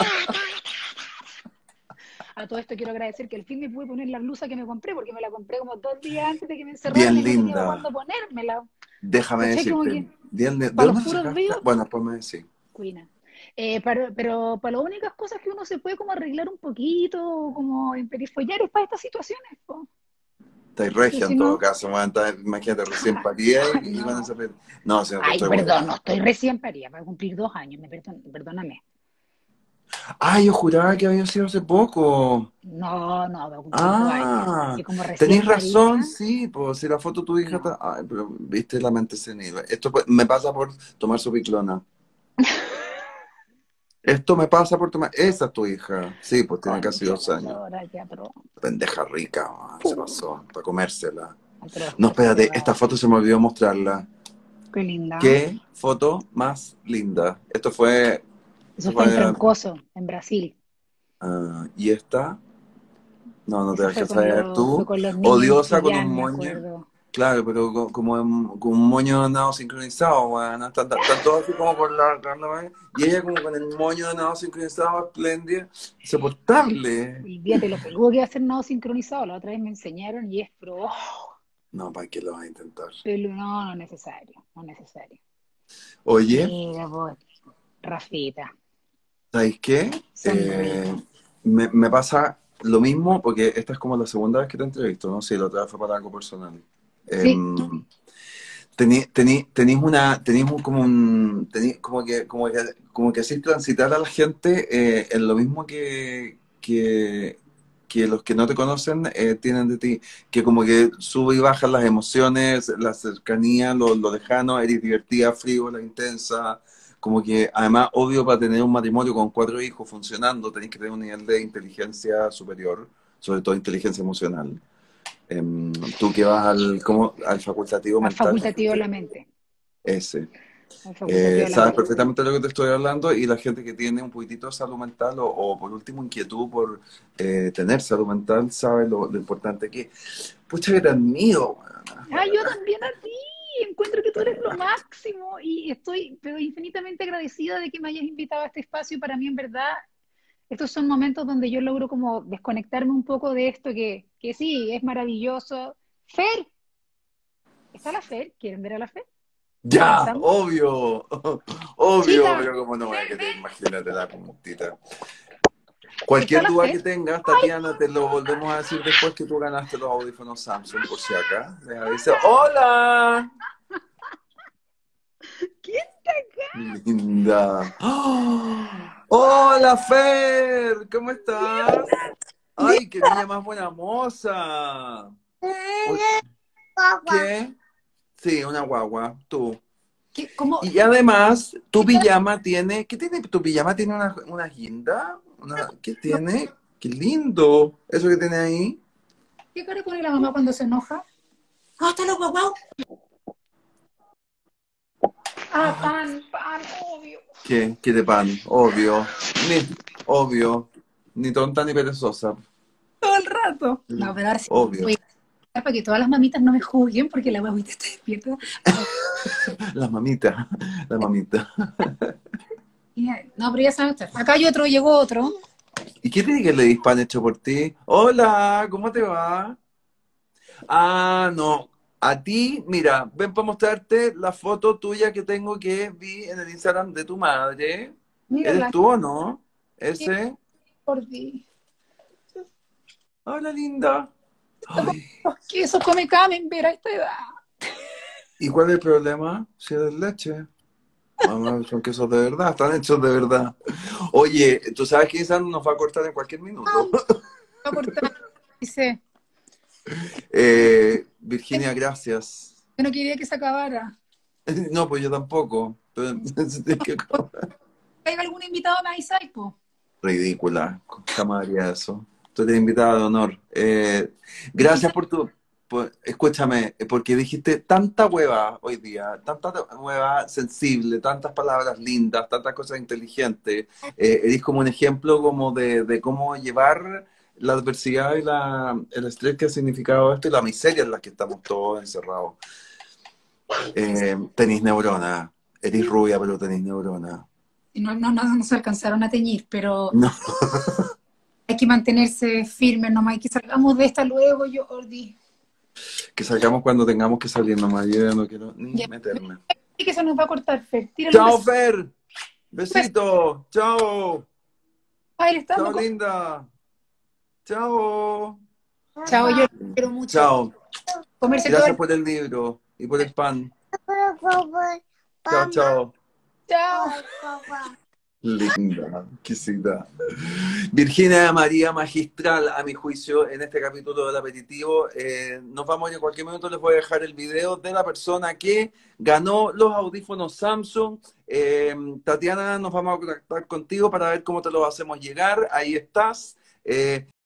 A todo esto quiero agradecer que al fin me pude poner la blusa que me compré, porque me la compré como dos días antes de que me encerraran Bien y no tenía para linda. cuándo ponérmela. Déjame ¿Cachai? Como decirte. que Bien, ¿de para los dónde la puros sacaste? vivos, Bueno, después me decís. cuina. Eh, para- pero para las únicas cosas que uno se puede como arreglar un poquito, como emperifollar, es para estas situaciones, po. Estáis regia Si en todo no, caso, weón. Estáis- imagínate, recién paría y, y van a no. saber. No, si no te Ay, estoy perdón, weando. no estoy recién parida, para cumplir dos años, me perdón, perdóname. Ah, yo juraba que había sido hace poco. No, no, va a cumplir dos años. Ah, Y como tenéis recién razón, parida, sí, pues si la foto de tu hija no. está. Ay, pero viste la mente senil. Esto pues, me pasa por tomar su piclona. Esto me pasa por tomar. Esa es tu hija. Sí, pues tiene casi Concha dos la años. lora, qué atroz. Pendeja rica, man, se Puh, pasó, para comérsela. atroz, No, espérate, esta perturbador. foto se me olvidó mostrarla. Qué linda. ¿Qué foto más linda? Esto fue. Eso Esto fue en fue. Trancoso, en Brasil. Ah, y esta. No, no te Eso fue dejes con saber los, fue tú. con los niños en Odiosa con un Chillán, me moño. acuerdo. Claro, pero co- como en- con un moño de nado sincronizado, bueno, están, están- están todos así como por la carne, y ella como con el moño de nado sincronizado, espléndida, insoportable. Y fíjate lo peludo que va a ser nado sincronizado. La otra vez me enseñaron y es pro. Oh, No, ¿para qué lo vas a intentar? pelu- no, no es necesario, no es necesario. Oye, Mira, pues, Rafita, ¿sabéis qué? sonríe. Eh, me, me pasa lo mismo porque esta es como la segunda vez que te entrevisto, ¿no? Sí, la otra vez fue para algo personal. Sí, Em, Tení, tení, tenéis una, tenéis un, como un, tení- como que, como que, como que hacéis transitar a la gente eh, en lo mismo que, que, que los que no te conocen eh, tienen de ti, que como que sube y baja las emociones, la cercanía, lo, lo lejano, eres divertida, frívola, intensa, como que además, obvio, para tener un matrimonio con cuatro hijos funcionando, tenéis que tener un nivel de inteligencia superior, sobre todo inteligencia emocional. Em, tú que vas al, como, al facultativo al mental, facultativo de la mente. ese. Al facultativo Eh, de la sabes mente. perfectamente de lo que te estoy hablando y la gente que tiene un poquitito de salud mental o, o por último inquietud por eh, tener salud mental sabe lo, lo importante que es. Pucha que te admiro, weona, de Ah, yo verdad. también a ti. Encuentro que tú eres lo máximo y estoy pero infinitamente agradecida de que me hayas invitado a este espacio. Para mí, en verdad, estos son momentos donde yo logro como desconectarme un poco de esto que, que sí, es maravilloso. Fer, ¿está la Fer? ¿Quieren ver a la Fer? ¿Está Ya, pensando? obvio, obvio, Chica, pero como no voy a que te imagínate la puntita. ¿está Cualquier la duda Fer? que tengas, Tatiana, te lo volvemos a decir después que tú ganaste los audífonos Samsung, por si acá. Les avisa. ¡Hola! ¿Quién está acá? Linda. ¡Oh! Hola, Fer, ¿cómo estás? Ay, qué niña más buena moza. Uy, ¿qué? Sí, una guagua, tú. ¿Qué, cómo, Y además, tu qué cara, pijama tiene, ¿qué tiene? ¿Tu pijama tiene una, una guinda? Una, ¿qué tiene? Qué lindo. Eso que tiene ahí. qué cara pone la mamá cuando se enoja? Ah, está la guau. Ah, pan, pan, obvio. ¿Qué? ¿Qué de pan? Obvio. Ni, obvio. Ni tonta ni perezosa. Todo el rato. No, pero ahora sí Obvio. voy a explicar para que todas las mamitas no me juzguen porque la guaguita está despierta. La mamita. La mamita. No, pero ya saben ustedes. Acá hay otro, llegó otro. ¿Y qué tiene que le dispan hecho por ti? Hola, ¿cómo te va? Ah, no. A ti, mira, ven para mostrarte la foto tuya que tengo que vi en el Instagram de tu madre. ¿Eres Mírala, tú o no? qué Ese. por ti. Hola, linda. Ay, Los quesos come camembert a esta edad. ¿y cuál es el problema? Si es de leche. Mamá, son quesos de verdad, están hechos de verdad. Oye, tú sabes que Isandro nos va a cortar en cualquier minuto. Voy a cortar. Dice, Eh, Virginia, gracias. yo no quería que se acabara. No, pues yo tampoco. Pero, es que- ¿Hay algún invitado más, Isai, po? ridícula, jamás haría eso. Tú eres invitada de honor. Eh, gracias por tu... por- escúchame, porque dijiste tanta hueva hoy día, tanta hueva sensible, tantas palabras lindas, tantas cosas inteligentes. Eh, eres como un ejemplo como de, de cómo llevar la adversidad y la, el estrés que ha significado esto y la miseria en la que estamos todos encerrados. Eh, tenís neurona, eres rubia pero tenés neurona. No, no, no, no se alcanzaron a teñir, pero No, hay que mantenerse firmes nomás, hay que salgamos de esta luego, yo, Ordi. que salgamos cuando tengamos que salir nomás, yo ya no quiero ni Ya. meterme. Y que se nos va a cortar, Fer. Tírale un Chao, beso. Fer. Besito. Chao. Ay, le está Chao, dando co- linda. Chao. Chao, yo lo quiero mucho. Chao. Comerse todo Gracias el... por el libro y por el pan. Chao, chao. Chao. Linda, exquisita. Virginia María, magistral a mi juicio en este capítulo del aperitivo. Eh, nos vamos en cualquier minuto, les voy a dejar el video de la persona que ganó los audífonos Samsung. Eh, Tatiana, nos vamos a contactar contigo para ver cómo te los hacemos llegar. Ahí estás. Eh,